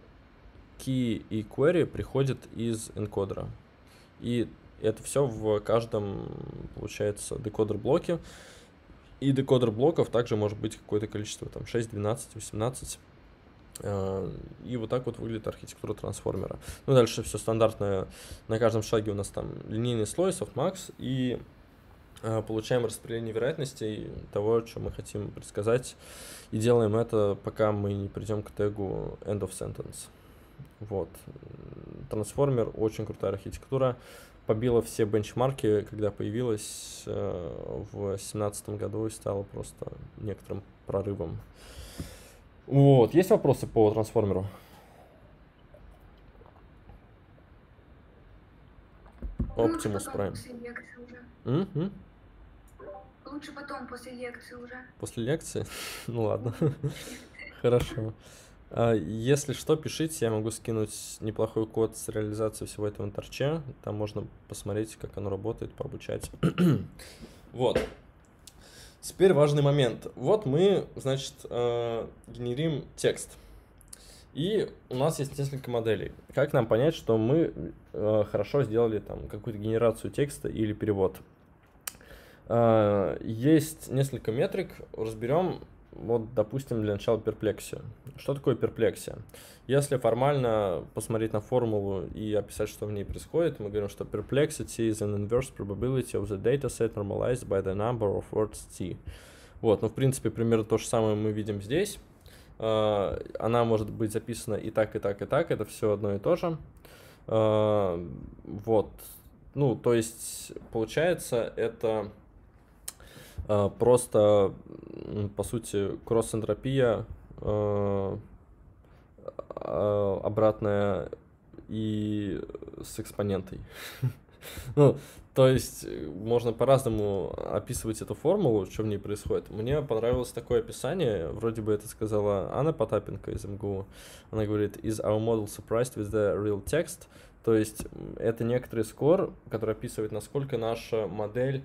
Speaker 1: key и query приходят из энкодера. И это все в каждом, получается, декодер-блоке. И декодер-блоков также может быть какое-то количество, там, шесть, двенадцать, восемнадцать. И вот так вот выглядит архитектура трансформера. Ну, дальше все стандартное. На каждом шаге у нас там линейный слой, softmax. И получаем распределение вероятностей того, что мы хотим предсказать. И делаем это, пока мы не придем к тегу end of sentence. Вот. Трансформер, очень крутая архитектура. Побила все бенчмарки, когда появилась э, в две тысячи семнадцатом году и стала просто некоторым прорывом. Вот. Есть вопросы по трансформеру? Optimus Prime.
Speaker 2: После лекции уже.
Speaker 1: М-м?
Speaker 2: Лучше потом, после лекции уже.
Speaker 1: После лекции? Ну ладно. Хорошо. Если что, пишите, я могу скинуть неплохой код с реализацией всего этого на торче. Там можно посмотреть, как оно работает, пообучать. Вот. Теперь важный момент. Вот мы, значит, генерим текст. И у нас есть несколько моделей. Как нам понять, что мы хорошо сделали там какую-то генерацию текста или перевод? Есть несколько метрик. Разберем. Вот, допустим, для начала перплексию. Что такое перплексия? Если формально посмотреть на формулу и описать, что в ней происходит, мы говорим, что perplexity is an inverse probability of the dataset normalized by the number of words t. Вот, ну, в принципе, примерно то же самое мы видим здесь. Она может быть записана и так, и так, и так. Это все одно и то же. Вот. Ну, то есть, получается, это... Просто, по сути, кросс-энтропия э, обратная и с экспонентой. Ну, то есть можно по-разному описывать эту формулу, что в ней происходит. Мне понравилось такое описание, вроде бы это сказала Анна Потапенко из эм гэ у. Она говорит: is our model surprised with the real text? То есть это некоторый скор, который описывает, насколько наша модель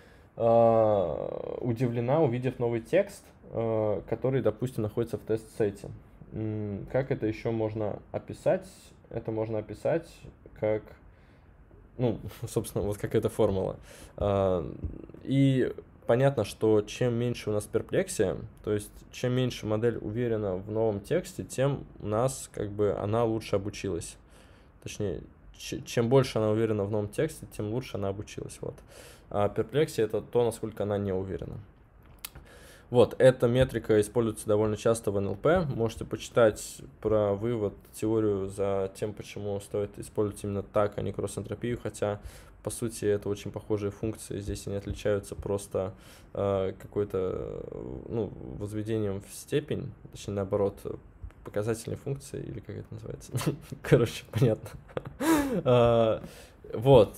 Speaker 1: удивлена, увидев новый текст, который, допустим, находится в тест-сете. Как это еще можно описать? Это можно описать как, ну, собственно, вот как эта формула. И понятно, что чем меньше у нас перплексия, то есть чем меньше модель уверена в новом тексте, тем у нас как бы она лучше обучилась. Точнее, чем больше она уверена в новом тексте, тем лучше она обучилась. Вот. А перплексия — это то, насколько она не уверена. Вот, эта метрика используется довольно часто в эн эл пи. Можете почитать про вывод, теорию за тем, почему стоит использовать именно так, а не кросс-энтропию, хотя, по сути, это очень похожие функции. Здесь они отличаются просто э, какой-то, ну, возведением в степень, точнее, наоборот, показательной функции, или как это называется. Короче, понятно. Вот.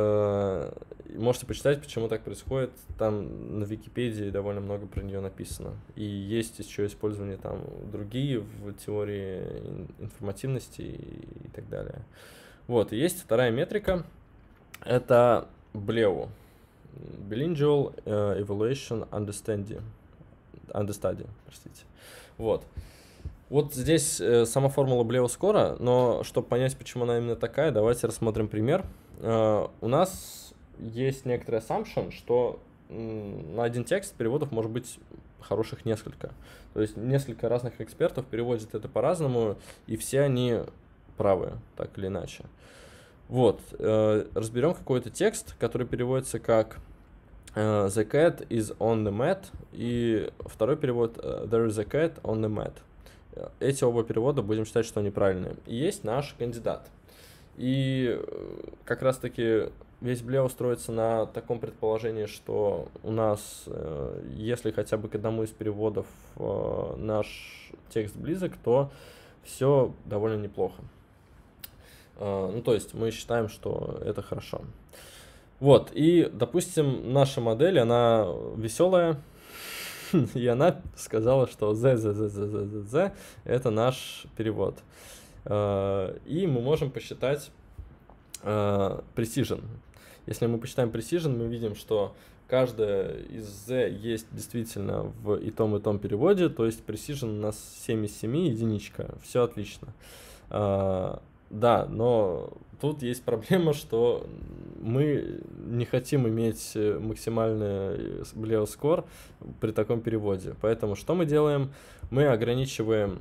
Speaker 1: Можете почитать, почему так происходит. Там на Википедии довольно много про нее написано. И есть еще использование там другие в теории информативности и так далее. Вот. И есть вторая метрика. Это блеу. Bilingual Evaluation Understanding. Understudy, простите. Вот. Вот здесь э, сама формула блеу скора, но чтобы понять, почему она именно такая, давайте рассмотрим пример. Э, у нас есть некоторый assumption, что м, на один текст переводов может быть хороших несколько. То есть несколько разных экспертов переводят это по-разному, и все они правы, так или иначе. Вот, э, разберем какой-то текст, который переводится как э, The cat is on the mat, и второй перевод э, There is a cat on the mat. Эти оба перевода будем считать, что они правильные. И есть наш кандидат. И как раз-таки весь блеу строится на таком предположении, что у нас, если хотя бы к одному из переводов наш текст близок, то все довольно неплохо. Ну, то есть мы считаем, что это хорошо. Вот, и, допустим, наша модель, она веселая, и она сказала, что Z, Z, Z, Z, Z, Z это наш перевод. И мы можем посчитать precision. Если мы посчитаем precision, мы видим, что каждая из Z есть действительно в и том, и том переводе. То есть precision у нас семь из семи, единичка. Все отлично. Да, но тут есть проблема, что мы не хотим иметь максимальный блеу скор при таком переводе. Поэтому что мы делаем? Мы ограничиваем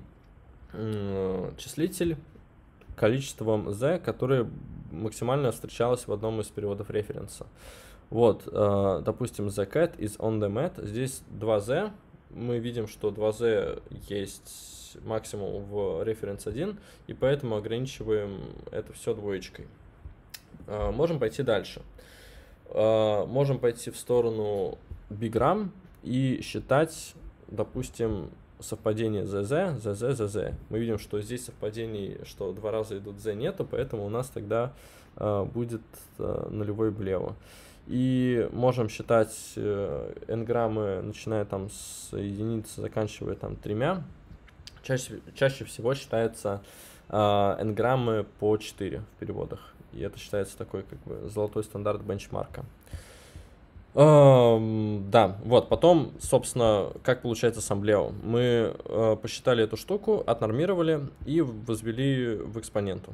Speaker 1: числитель количеством z, которое максимально встречалось в одном из переводов референса. Вот, допустим, the cat is on the mat. Здесь два z. Мы видим, что два z есть максимум в референс один, и поэтому ограничиваем это все двоечкой. Можем пойти дальше. Можем пойти в сторону bigram и считать, допустим, совпадение zz, zz, zz. Мы видим, что здесь совпадений, что два раза идут z нету, поэтому у нас тогда будет нулевой блеу. И можем считать n-граммы, начиная там с единицы, заканчивая там тремя чаще, чаще всего считается э, n-граммы по четыре в переводах. И это считается такой как бы золотой стандарт бенчмарка. Эм, да, вот, потом, собственно, как получается сам Блео. Мы э, посчитали эту штуку, отнормировали и возвели в экспоненту.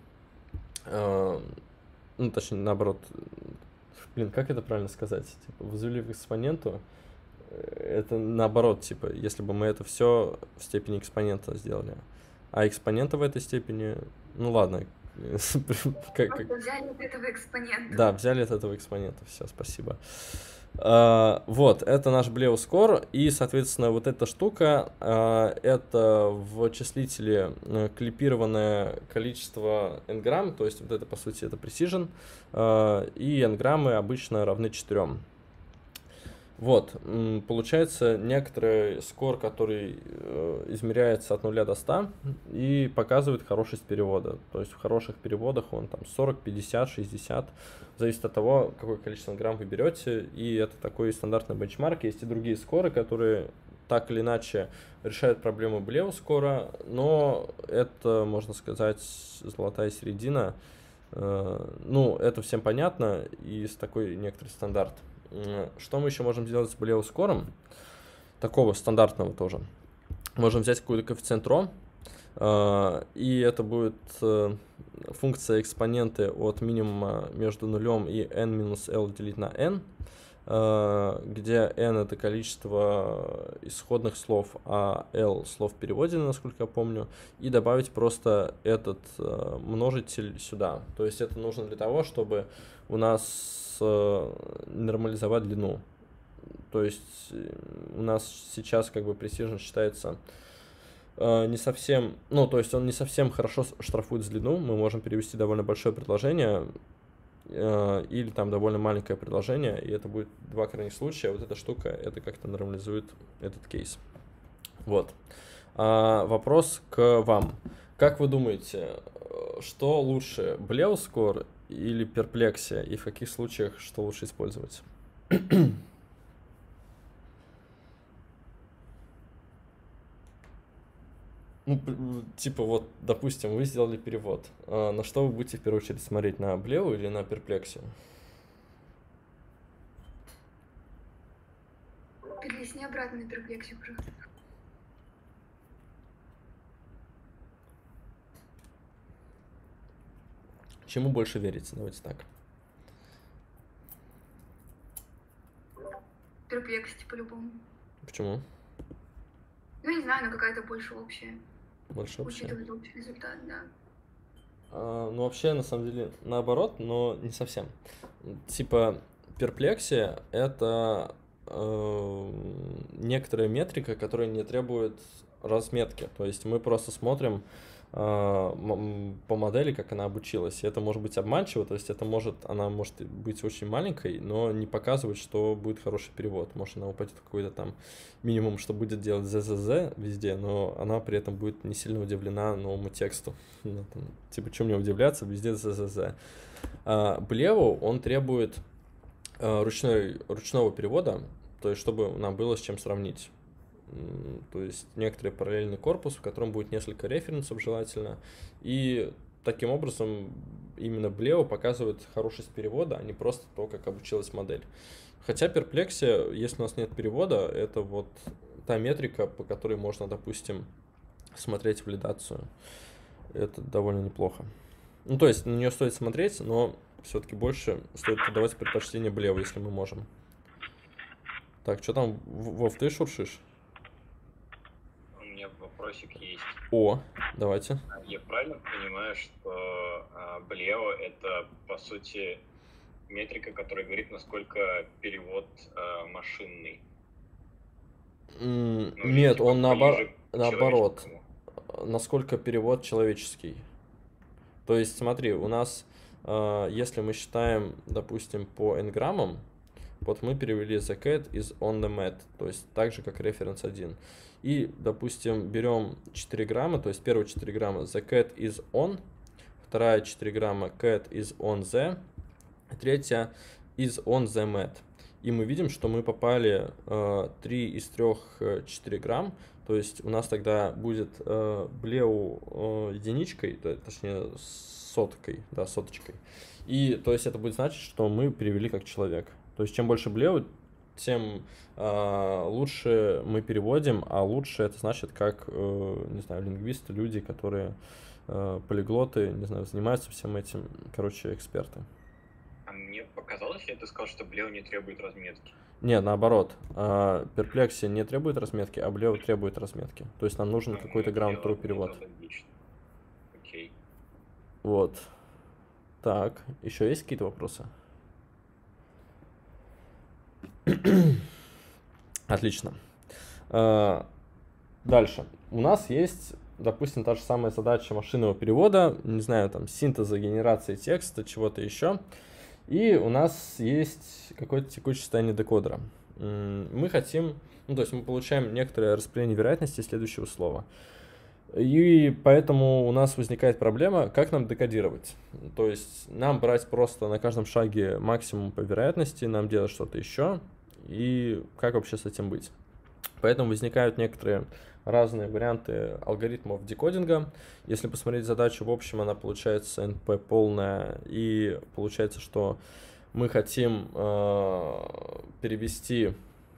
Speaker 1: Э, ну, точнее, наоборот. Блин, как это правильно сказать? Типа, возвели в экспоненту. Это наоборот, типа, если бы мы это все в степени экспонента сделали. А экспонента в этой степени, ну ладно. как, как...
Speaker 2: Взяли от этого экспонента.
Speaker 1: Да, взяли от этого экспонента. Все, спасибо. Uh, вот, это наш Bleo Score, и, соответственно, вот эта штука, uh, это в числителе uh, клипированное количество n-грамм, то есть вот это, по сути, это precision, uh, и n-граммы обычно равны четырем. Вот, получается некоторый скор, который э, измеряется от нуля до ста и показывает хорошесть перевода. То есть в хороших переводах он там сорок, пятьдесят, шестьдесят. Зависит от того, какое количество грамм вы берете. И это такой стандартный бенчмарк. Есть и другие скоры, которые так или иначе решают проблему Блео скора. Но это, можно сказать, золотая середина. Э, ну, это всем понятно. И с такой некоторый стандарт. Что мы еще можем сделать с Блео скором? Такого стандартного тоже. Можем взять какой-то коэффициент ρ, и это будет функция экспоненты от минимума между нулем и n минус l делить на n, где n это количество исходных слов, а l слов переводено, насколько я помню, и добавить просто этот множитель сюда. То есть это нужно для того, чтобы у нас нормализовать длину. То есть у нас сейчас как бы precision считается э, не совсем, ну то есть он не совсем хорошо штрафует с длину. Мы можем перевести довольно большое предложение э, или там довольно маленькое предложение, и это будет два крайних случая. Вот эта штука, это как-то нормализует этот кейс. Вот. А, вопрос к вам. Как вы думаете, что лучше, Bleo score или перплексия, и в каких случаях что лучше использовать? Ну, типа вот, допустим, вы сделали перевод. А на что вы будете в первую очередь смотреть, на Bleo или на перплексию?
Speaker 2: Перелистни обратно на перплексию, пожалуйста.
Speaker 1: Чему больше верите? Давайте так.
Speaker 2: Перплексити по-любому.
Speaker 1: Почему?
Speaker 2: Ну, не знаю, но какая-то больше общая.
Speaker 1: Больше общая.
Speaker 2: Учитывая общий результат, да.
Speaker 1: А, ну, вообще, на самом деле, наоборот, но не совсем. Типа, перплексия — это э, некоторая метрика, которая не требует разметки. То есть мы просто смотрим по модели, как она обучилась. И это может быть обманчиво, то есть это может, она может быть очень маленькой, но не показывать, что будет хороший перевод. Может, она упадет в какой-то там минимум, что будет делать ззз везде, но она при этом будет не сильно удивлена новому тексту. Ну, там, типа, что мне удивляться, везде ззз. А Блео, он требует ручной, ручного перевода, то есть чтобы нам было с чем сравнить. То есть некоторый параллельный корпус, в котором будет несколько референсов желательно. И таким образом именно Блео показывает хорошесть перевода, а не просто то, как обучилась модель. Хотя перплексия, если у нас нет перевода, это вот та метрика, по которой можно, допустим, смотреть валидацию. Это довольно неплохо. Ну, то есть на нее стоит смотреть, но все-таки больше стоит давать предпочтение Блео, если мы можем. Так, что там, Вов, ты шуршишь?
Speaker 3: Вопросик есть.
Speaker 1: О, давайте.
Speaker 3: Я правильно понимаю, что Блео — это, по сути, метрика, которая говорит, насколько перевод э, машинный?
Speaker 1: Mm,
Speaker 3: ну,
Speaker 1: нет,
Speaker 3: типа,
Speaker 1: он наобор... наоборот.
Speaker 3: Человеческому.
Speaker 1: Насколько перевод человеческий. То есть, смотри, у нас, э, если мы считаем, допустим, по n-граммам, вот мы перевели the cat is on the mat, то есть так же, как референс один. И, допустим, берем четыре грамма, то есть первые четыре грамма the cat is on, вторая четыре грамма cat is on the, третья is on the mat. и мы видим, что мы попали э, три из трех четыре грамм, то есть у нас тогда будет э, блеу э, единичкой, то, точнее соткой, да, соточкой. И то есть это будет значить, что мы перевели как человек. То есть чем больше блеу, тем э, лучше мы переводим, а лучше это значит как, э, не знаю, лингвисты, люди, которые э, полиглоты, не знаю, занимаются всем этим, короче, эксперты.
Speaker 3: А мне показалось, или ты сказал, что блеу не требует разметки?
Speaker 1: Не, наоборот, э, перплексия не требует разметки, а блеу требует разметки. То есть нам нужен
Speaker 3: Ну,
Speaker 1: какой-то
Speaker 3: это
Speaker 1: ground
Speaker 3: дело-
Speaker 1: true перевод.
Speaker 3: это логично. Окей.
Speaker 1: Вот. Так, еще есть какие-то вопросы? Отлично. Э, Дальше. У нас есть, допустим, та же самая задача машинного перевода, не знаю, там, синтеза, генерации текста, чего-то еще. И у нас есть какое-то текущее состояние декодера. М, Мы хотим, ну, то есть мы получаем некоторое распределение вероятности следующего слова. И поэтому у нас возникает проблема, как нам декодировать. То есть нам брать просто на каждом шаге максимум по вероятности, нам делать что-то еще, и как вообще с этим быть. Поэтому возникают некоторые разные варианты алгоритмов декодинга. Если посмотреть задачу в общем, она получается эн пи полная, и получается, что мы хотим э, перевести...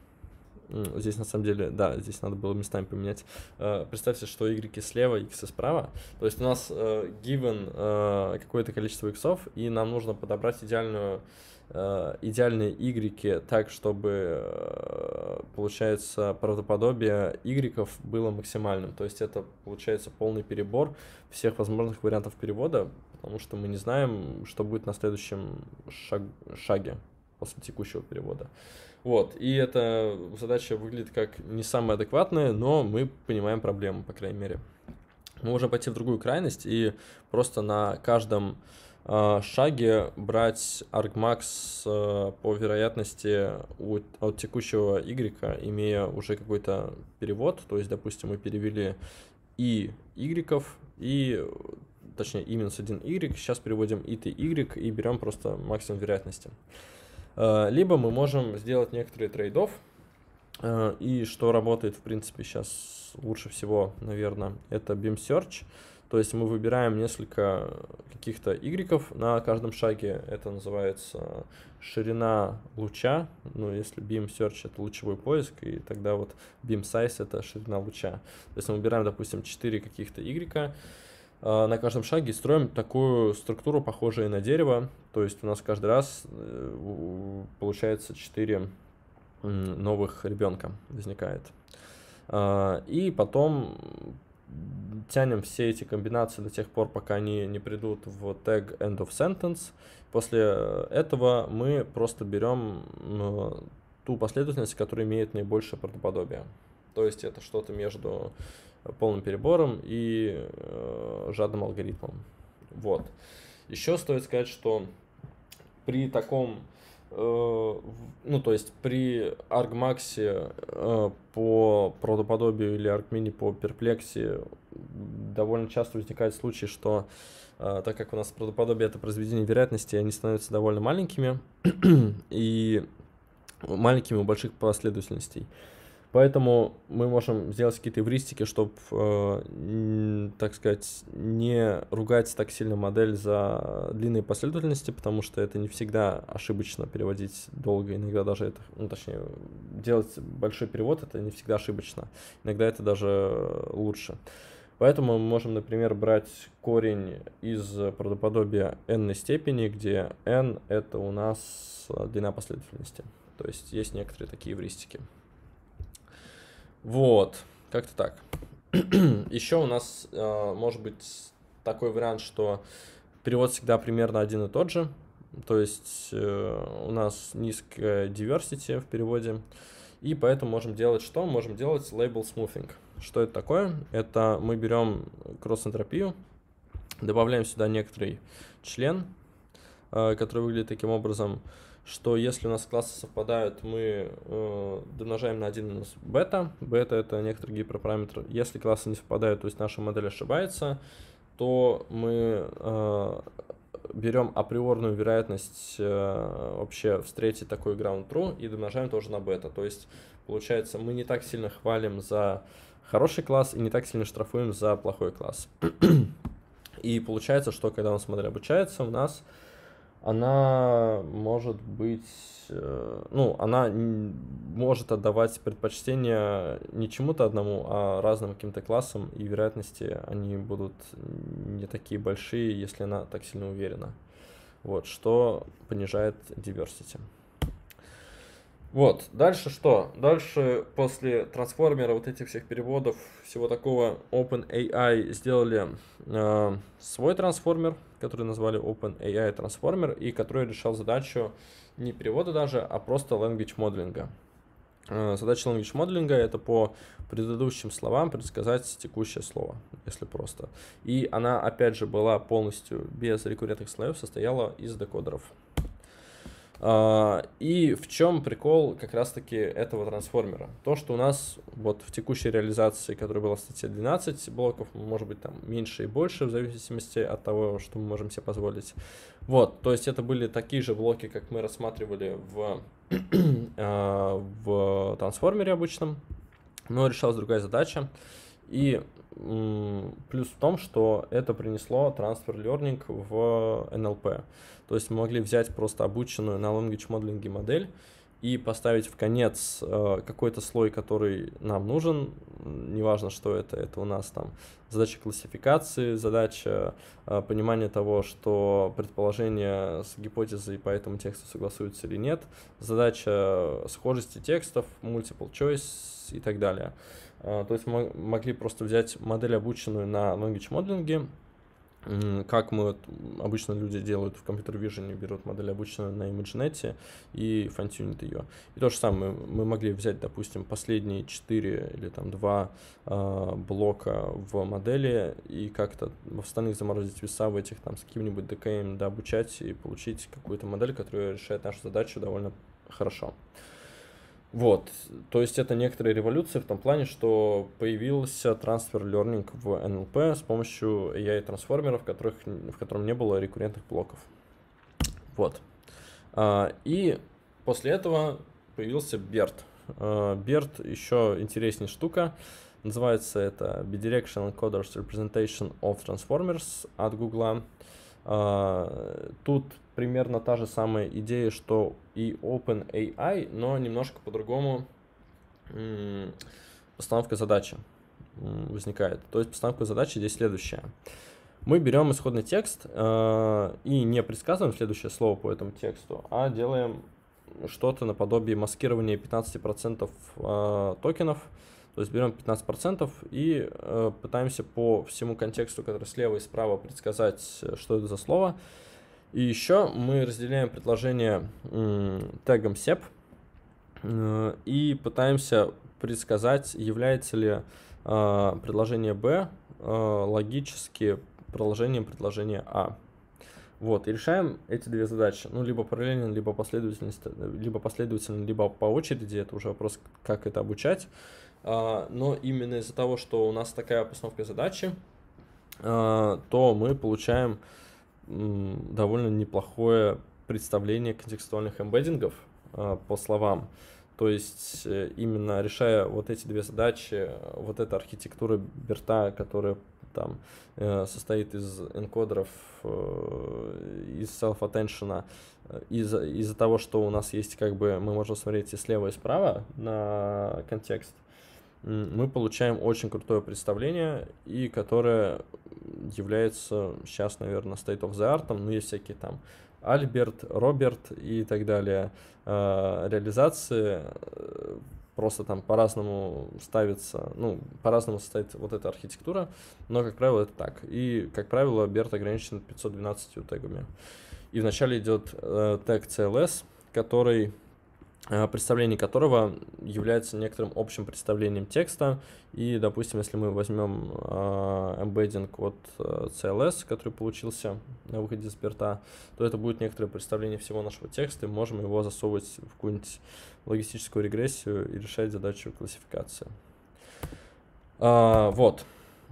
Speaker 1: М, Здесь на самом деле, да, здесь надо было местами поменять. Э, Представьте, что y слева, x справа. То есть у нас э, given э, какое-то количество иксов, и нам нужно подобрать идеальную, э, идеальные y так, чтобы, э, получается, правдоподобие y было максимальным. То есть это, получается, полный перебор всех возможных вариантов перевода, потому что мы не знаем, что будет на следующем шаг- шаге после текущего перевода. Вот, и эта задача выглядит как не самая адекватная, но мы понимаем проблему, по крайней мере. Мы можем пойти в другую крайность и просто на каждом э, шаге брать argmax э, по вероятности у- от текущего y, имея уже какой-то перевод. То есть, допустим, мы перевели и y, и, точнее, и минус один y, сейчас переводим и t y и берем просто максимум вероятности. Э, Либо мы можем сделать некоторый трейд-офф, э, и что работает, в принципе, сейчас лучше всего, наверное, это beam search. То есть мы выбираем несколько каких-то y на каждом шаге. Это называется ширина луча. Ну, если beam search это лучевой поиск, и тогда вот beam size это ширина луча. То есть мы выбираем, допустим, четыре каких-то y э, на каждом шаге и строим такую структуру, похожую на дерево. То есть у нас каждый раз э, у- получается четыре м, новых ребенка возникает. А, И потом тянем все эти комбинации до тех пор, пока они не придут в tag end of sentence. После этого мы просто берем м, ту последовательность, которая имеет наибольшее правдоподобие. То есть это что-то между полным перебором и э, жадным алгоритмом. Вот. Еще стоит сказать, что при таком, э, в- ну, то есть при argmax э, по правдоподобию или argmin по перплексии довольно часто возникает случай, что э, так как у нас правдоподобие это произведение вероятности, они становятся довольно маленькими и маленькими у больших последовательностей. Поэтому мы можем сделать какие-то эвристики, чтобы, так сказать, не ругать так сильно модель за длинные последовательности, потому что это не всегда ошибочно переводить долго, иногда даже это, ну, точнее, делать большой перевод это не всегда ошибочно, иногда это даже лучше. Поэтому мы можем, например, брать корень из правдоподобия n степени, где n это у нас длина последовательности. То есть есть некоторые такие эвристики. Вот, как-то так. Еще у нас э, может быть такой вариант, что перевод всегда примерно один и тот же. То есть э, у нас низкая diversity в переводе. И поэтому можем делать что? Можем делать label smoothing. Что это такое? Это мы берем кросс-энтропию, добавляем сюда некоторый член, э, который выглядит таким образом, что если у нас классы совпадают, мы э, домножаем на один минус бета. Бета это некоторый гиперпараметр. Если классы не совпадают, то есть наша модель ошибается, то мы э, берем априорную вероятность э, вообще встретить такой ground true и домножаем тоже на бета. То есть, получается, мы не так сильно хвалим за хороший класс и не так сильно штрафуем за плохой класс. И получается, что когда у нас модель обучается, у нас она может быть, э, ну, она н- может отдавать предпочтение не чему-то одному, а разным каким-то классам, и вероятности они будут не такие большие, если она так сильно уверена. Вот, что понижает diversity. Вот, дальше что? Дальше после трансформера, вот этих всех переводов, всего такого, OpenAI сделали э, свой трансформер, который назвали OpenAI Transformer, и который решал задачу не перевода даже, а просто language моделинга. Э, задача language моделинга — это по предыдущим словам предсказать текущее слово, если просто. И она, опять же, была полностью без рекуррентных слоев, состояла из декодеров. Uh, и в чем прикол как раз-таки этого трансформера? То, что у нас вот в текущей реализации, которая была в статье двенадцать блоков, может быть там меньше и больше, в зависимости от того, что мы можем себе позволить. Вот, то есть это были такие же блоки, как мы рассматривали в, uh, в трансформере обычном, но решалась другая задача. И м, плюс в том, что это принесло transfer learning в эн эл пи. То есть мы могли взять просто обученную на language modeling модель и поставить в конец э, какой-то слой, который нам нужен. Неважно, что это. Это у нас там задача классификации, задача э, понимания того, что предположение с гипотезой по этому тексту согласуются или нет, задача схожести текстов, multiple choice и так далее. Uh, то есть мы могли просто взять модель, обученную на language modeling, как мы вот, обычно люди делают в Computer Vision, берут модель, обученную на ImageNet, и файн-тюнят ее. И то же самое, мы могли взять, допустим, последние четыре или там два uh, блока в модели и как-то в остальных заморозить веса в этих там с каким-нибудь ди кей эм, дообучать и получить какую-то модель, которая решает нашу задачу довольно хорошо. Вот, то есть это некоторая революция в том плане, что появился трансфер learning в эн эл пи с помощью эй ай-трансформеров, в, которых, в котором не было рекуррентных блоков. Вот. И после этого появился берт. берт еще интереснее штука. Называется это Bidirectional Encoders Representation of Transformers от Google. Тут примерно та же самая идея, что и OpenAI, но немножко по-другому постановка задачи возникает. То есть постановка задачи здесь следующая. Мы берем исходный текст э, и не предсказываем следующее слово по этому тексту, а делаем что-то наподобие маскирования пятнадцать процентов э, токенов. То есть берем пятнадцать процентов и э, пытаемся по всему контексту, который слева и справа, предсказать, что это за слово. И еще мы разделяем предложение э, тегом сеп э, и пытаемся предсказать, является ли э, предложение B э, логически продолжением предложения А. Вот, и решаем эти две задачи, ну, либо параллельно, либо последовательно, либо последовательно, либо по очереди, это уже вопрос, как это обучать. Uh, но именно из-за того, что у нас такая постановка задачи, uh, то мы получаем um, довольно неплохое представление контекстуальных эмбеддингов uh, по словам. То есть uh, именно решая вот эти две задачи, вот эта архитектура берта, которая там uh, состоит из энкодеров, uh, из self-attention, из-за, из-за того, что у нас есть, как бы, мы можем смотреть и слева, и справа на контекст, мы получаем очень крутое представление, и которое является сейчас, наверное, state of the art. Ну, есть всякие там Альберт, Роберт и так далее. Реализации просто там по-разному ставится, ну, по-разному состоит вот эта архитектура, но, как правило, это так. И, как правило, Берт ограничен пятьсот двенадцатью тегами. И вначале идет тег си эл эс, который... представление которого является некоторым общим представлением текста. И, допустим, если мы возьмем эмбеддинг от си эл эс, который получился на выходе из берта, то это будет некоторое представление всего нашего текста, и мы можем его засовывать в какую-нибудь логистическую регрессию и решать задачу классификации. А, вот.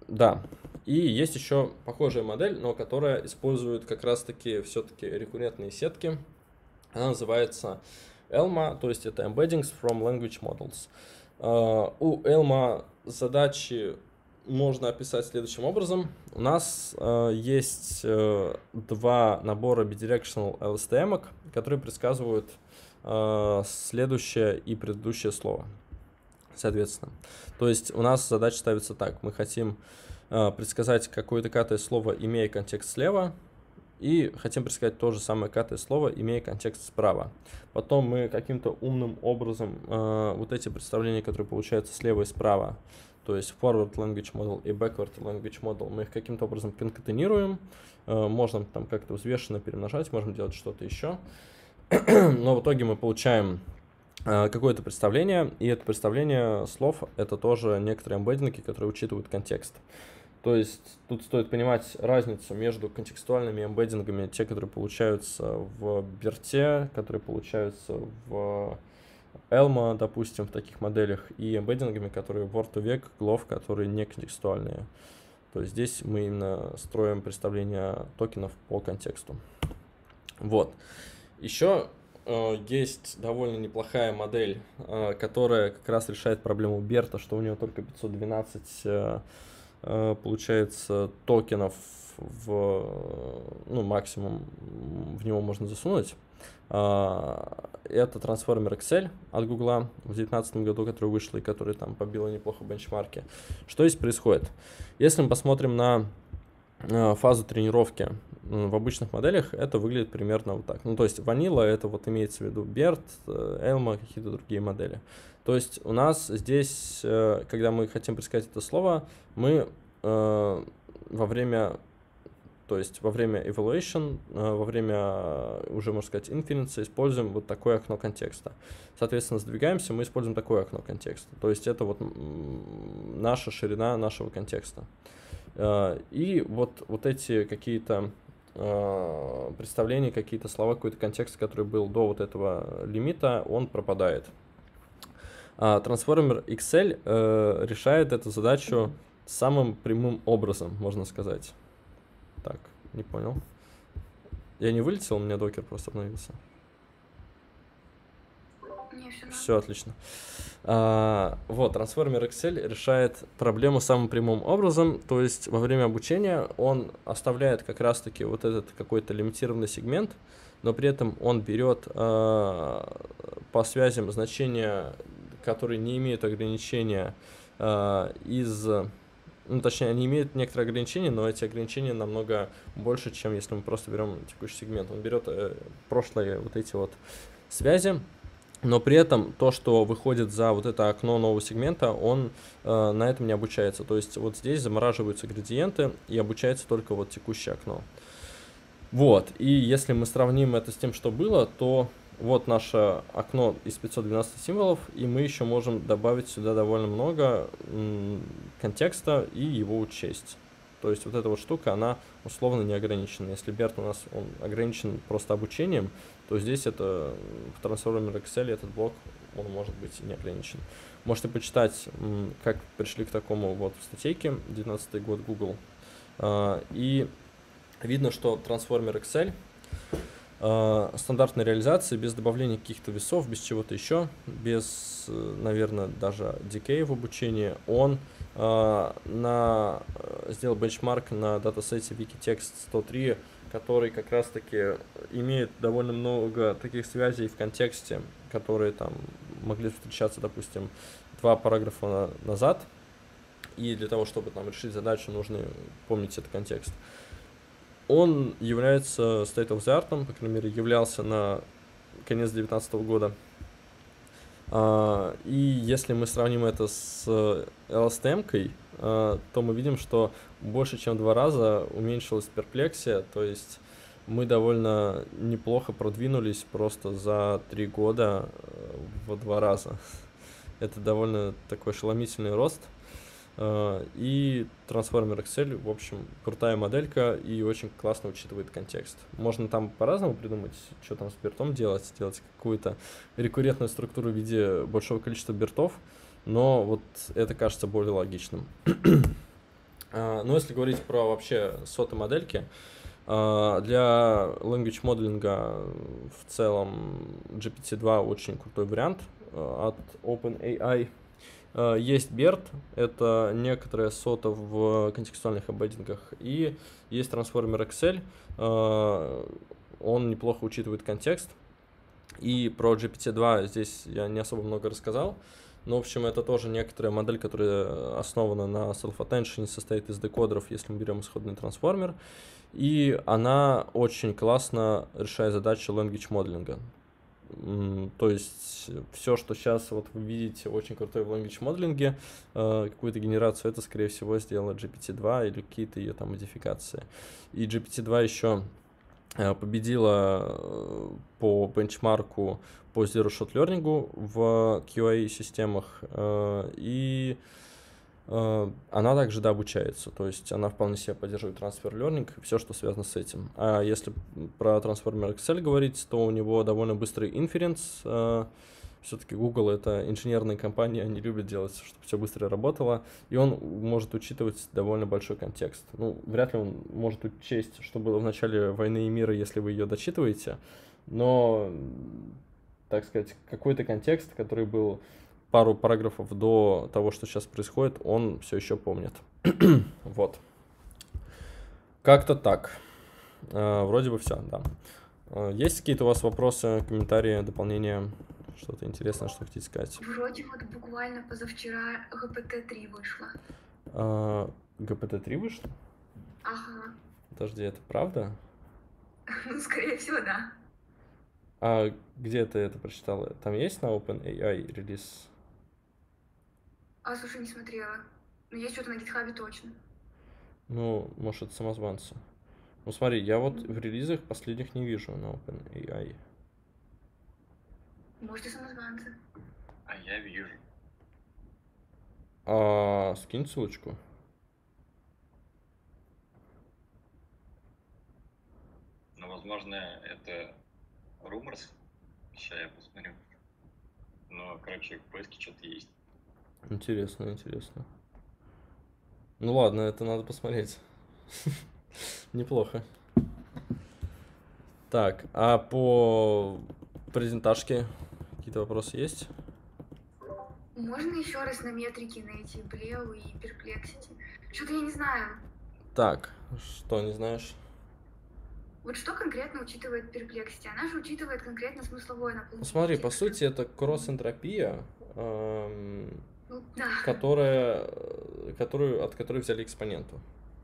Speaker 1: Да. И есть еще похожая модель, но которая использует как раз-таки все-таки рекуррентные сетки. Она называется Elma, то есть это Embeddings from Language Models. Uh, у Elma задачи можно описать следующим образом. У нас uh, есть uh, два набора bidirectional эл эс ти эм, которые предсказывают uh, следующее и предыдущее слово. Соответственно. То есть у нас задача ставится так. Мы хотим uh, предсказать какое-то катое слово, имея контекст слева, и хотим предсказать то же самое катое слово, имея контекст справа. Потом мы каким-то умным образом э, вот эти представления, которые получаются слева и справа, то есть forward language model и backward language model, мы их каким-то образом конкатенируем. Э, можно там как-то взвешенно перемножать, можем делать что-то еще. Но в итоге мы получаем э, какое-то представление, и это представление слов — это тоже некоторые эмбеддинги, которые учитывают контекст. То есть тут стоит понимать разницу между контекстуальными эмбеддингами, те, которые получаются в Берте, которые получаются в Elma, допустим, в таких моделях, и эмбеддингами, которые в Word to Vec, Glove, которые не контекстуальные. То есть здесь мы именно строим представление токенов по контексту. Вот. Еще э, есть довольно неплохая модель, э, которая как раз решает проблему Берта, что у нее только пятьсот двенадцать э, получается токенов в, ну, максимум в него можно засунуть. Это трансформер Excel от Google в две тысячи девятнадцатом году, который вышел и который там побил неплохо бенчмарки. Что здесь происходит? Если мы посмотрим на фазу тренировки в обычных моделях, это выглядит примерно вот так. Ну, то есть Vanilla — это вот имеется в виду Bert, Elma, какие-то другие модели. То есть у нас здесь, когда мы хотим предсказать это слово, мы э, во время, то есть во время evaluation, э, во время, уже можно сказать, inference, используем вот такое окно контекста. Соответственно, сдвигаемся, мы используем такое окно контекста. То есть это вот наша ширина нашего контекста. Э, и вот, вот эти какие-то э, представления, какие-то слова, какой-то контекст, который был до вот этого лимита, он пропадает. Трансформер икс эл э, решает эту задачу самым прямым образом, можно сказать. Так, не понял. Я не вылетел, у меня докер просто обновился.
Speaker 2: Не, все,
Speaker 1: все отлично. А, вот, трансформер икс эл решает проблему самым прямым образом, то есть во время обучения он оставляет как раз-таки вот этот какой-то лимитированный сегмент, но при этом он берет а, по связям значения, которые не имеют ограничения э, из... Ну, точнее, они имеют некоторые ограничения, но эти ограничения намного больше, чем если мы просто берем текущий сегмент. Он берет э, прошлые вот эти вот связи, но при этом то, что выходит за вот это окно нового сегмента, он э, на этом не обучается. То есть вот здесь замораживаются градиенты и обучается только вот текущее окно. Вот, и если мы сравним это с тем, что было, то вот наше окно из пятисот двенадцати символов, и мы еще можем добавить сюда довольно много м, контекста и его учесть. То есть вот эта вот штука, она условно не ограничена. Если Берт у нас он ограничен просто обучением, то здесь это в трансформере икс эл этот блок, он может быть не ограничен. Можете почитать, м, как пришли к такому вот в статейке, девятнадцатый год Google. А, и видно, что трансформер икс эл стандартной реализации, без добавления каких-то весов, без чего-то еще, без, наверное, даже дикея в обучении, он э, на, сделал бенчмарк на датасете Wikitext сто три, который как раз-таки имеет довольно много таких связей в контексте, которые там могли встречаться, допустим, два параграфа назад, и для того, чтобы там решить задачу, нужно помнить этот контекст. Он является state of the art, по крайней мере, являлся на конец две тысячи девятнадцатого года. И если мы сравним это с эл эс ти эм-кой, то мы видим, что больше чем в два раза уменьшилась перплексия, то есть мы довольно неплохо продвинулись просто за три года в два раза. Это довольно такой ошеломительный рост. И трансформер икс эл, в общем, крутая моделька и очень классно учитывает контекст. Можно там по-разному придумать, что там с бертом делать, сделать какую-то рекуррентную структуру в виде большого количества бертов, но вот это кажется более логичным. А, ну, если говорить про вообще соты модельки, а, для language моделинга в целом джи пи ти два очень крутой вариант а, от OpenAI. А, Есть BERT, это некоторая сота в контекстуальных эмбеддингах, и есть трансформер икс эл, а, он неплохо учитывает контекст, и про джи пи ти два здесь я не особо много рассказал, но, в общем, это тоже некоторая модель, которая основана на self-attention, состоит из декодеров, если мы берем исходный трансформер, и она очень классно решает задачи language моделинга. М, То есть все, что сейчас вот вы видите очень крутой в language моделинге, э, какую-то генерацию, это, скорее всего, сделала джи пи ти два или какие-то ее там модификации. И джи пи ти два еще э, победила э, по бенчмарку по Zero Shot Learning в кью эй системах, э, и э, она также, да, обучается, то есть она вполне себе поддерживает трансфер learning и все, что связано с этим. А если про Transformer икс эл говорить, то у него довольно быстрый инференс. Все-таки Google — это инженерная компания, они любят делать, чтобы все быстро работало, и он может учитывать довольно большой контекст. Ну, вряд ли он может учесть, что было в начале «Войны и мира», если вы ее дочитываете, но, так сказать, какой-то контекст, который был пару параграфов до того, что сейчас происходит, он все еще помнит. Вот. Как-то так. Э, Вроде бы все, да. Э, Есть какие-то у вас вопросы, комментарии, дополнения, что-то интересное, что хотите сказать?
Speaker 2: Вроде вот буквально позавчера джи пи ти три вышла.
Speaker 1: Э, джи пи ти три вышло?
Speaker 2: Ага.
Speaker 1: Подожди, это правда?
Speaker 2: Ну, скорее всего, да.
Speaker 1: А где ты это прочитала? Там есть на OpenAI релиз?
Speaker 2: А, слушай, не смотрела. Но есть что-то на гитхабе точно.
Speaker 1: Ну, может, это самозванцы. Ну, смотри, я вот в релизах последних не вижу на OpenAI.
Speaker 2: Может, и самозванцы.
Speaker 3: А я вижу.
Speaker 1: А, скинь ссылочку.
Speaker 3: Но, возможно, это Rumors. Сейчас я посмотрю. Но, короче, в поиске что-то есть.
Speaker 1: Интересно, интересно. Ну ладно, это надо посмотреть. Неплохо. Так, а по презентажке какие-то вопросы есть?
Speaker 2: Можно еще раз на метрики найти Блеу и Perplexity? Что-то я не знаю.
Speaker 1: Так, что, не знаешь?
Speaker 2: Вот что конкретно учитывает Perplexity? Она же учитывает конкретно смысловое наполнение.
Speaker 1: Ну смотри, по
Speaker 2: текста.
Speaker 1: сути, это кросс-энтропия, эм,
Speaker 2: Ну, да.
Speaker 1: которая, которую, от которой взяли экспоненту.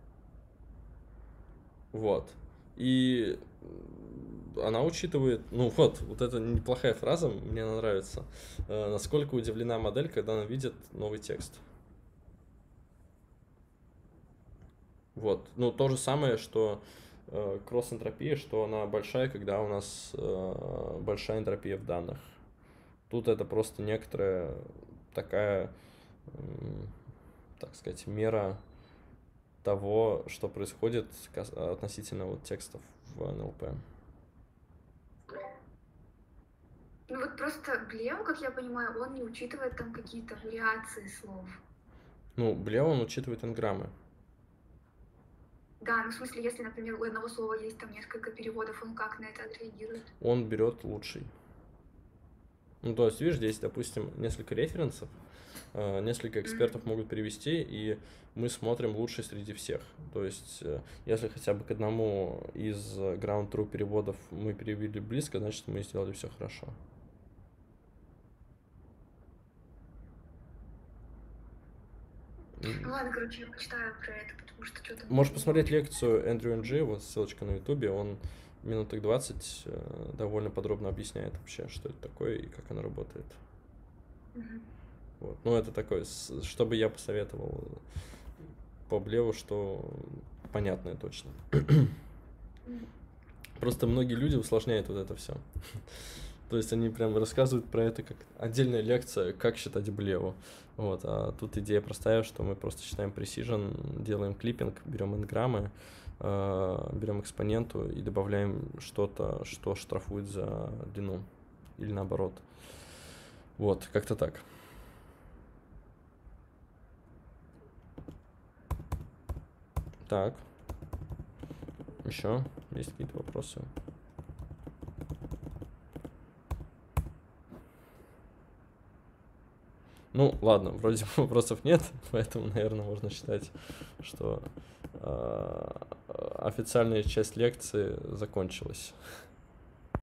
Speaker 1: Вот. И она учитывает, ну вот, вот это неплохая фраза, мне она нравится. Э, насколько удивлена модель, когда она видит новый текст. Вот. Ну, то же самое, что э, кросс-энтропия, что она большая, когда у нас э, большая энтропия в данных. Тут это просто некоторая такая, м, так сказать, мера того, что происходит кас- относительно вот текстов в эн эл пи.
Speaker 2: Ну вот просто Блеу, как я понимаю, он не учитывает там какие-то вариации слов.
Speaker 1: Ну, Блео, он учитывает энграммы.
Speaker 2: Да, ну в смысле, если, например, у одного слова есть там несколько переводов, он как на это отреагирует?
Speaker 1: Он берет лучший. Ну, то есть, видишь, здесь, допустим, несколько референсов, э, несколько экспертов могут перевести, и мы смотрим лучший среди всех. То есть, э, если хотя бы к одному из ground true переводов мы перевели близко, значит, мы сделали все хорошо.
Speaker 2: Ну ладно, короче, я почитаю про это, потому что что-то...
Speaker 1: Можешь посмотреть лекцию Эндрю Эн Джи, вот ссылочка на ютубе, он минуток двадцать э, довольно подробно объясняет вообще, что это такое и как оно работает.
Speaker 2: Мгм.
Speaker 1: Вот. Ну, это такое, с- что бы я посоветовал по Блеву, что понятное точно.
Speaker 2: Мгм.
Speaker 1: Просто многие люди усложняют вот это все. То есть они прям рассказывают про это как отдельная лекция, как считать Блеву. Вот. А тут идея простая, что мы просто считаем precision, делаем клиппинг, берем энграммы, э, берем экспоненту и добавляем что-то, что штрафует за длину. Или наоборот. Вот, как-то так. Так. Еще есть какие-то вопросы? Ну, ладно, вроде вопросов нет, поэтому, наверное, можно считать, что э, официальная часть лекции закончилась.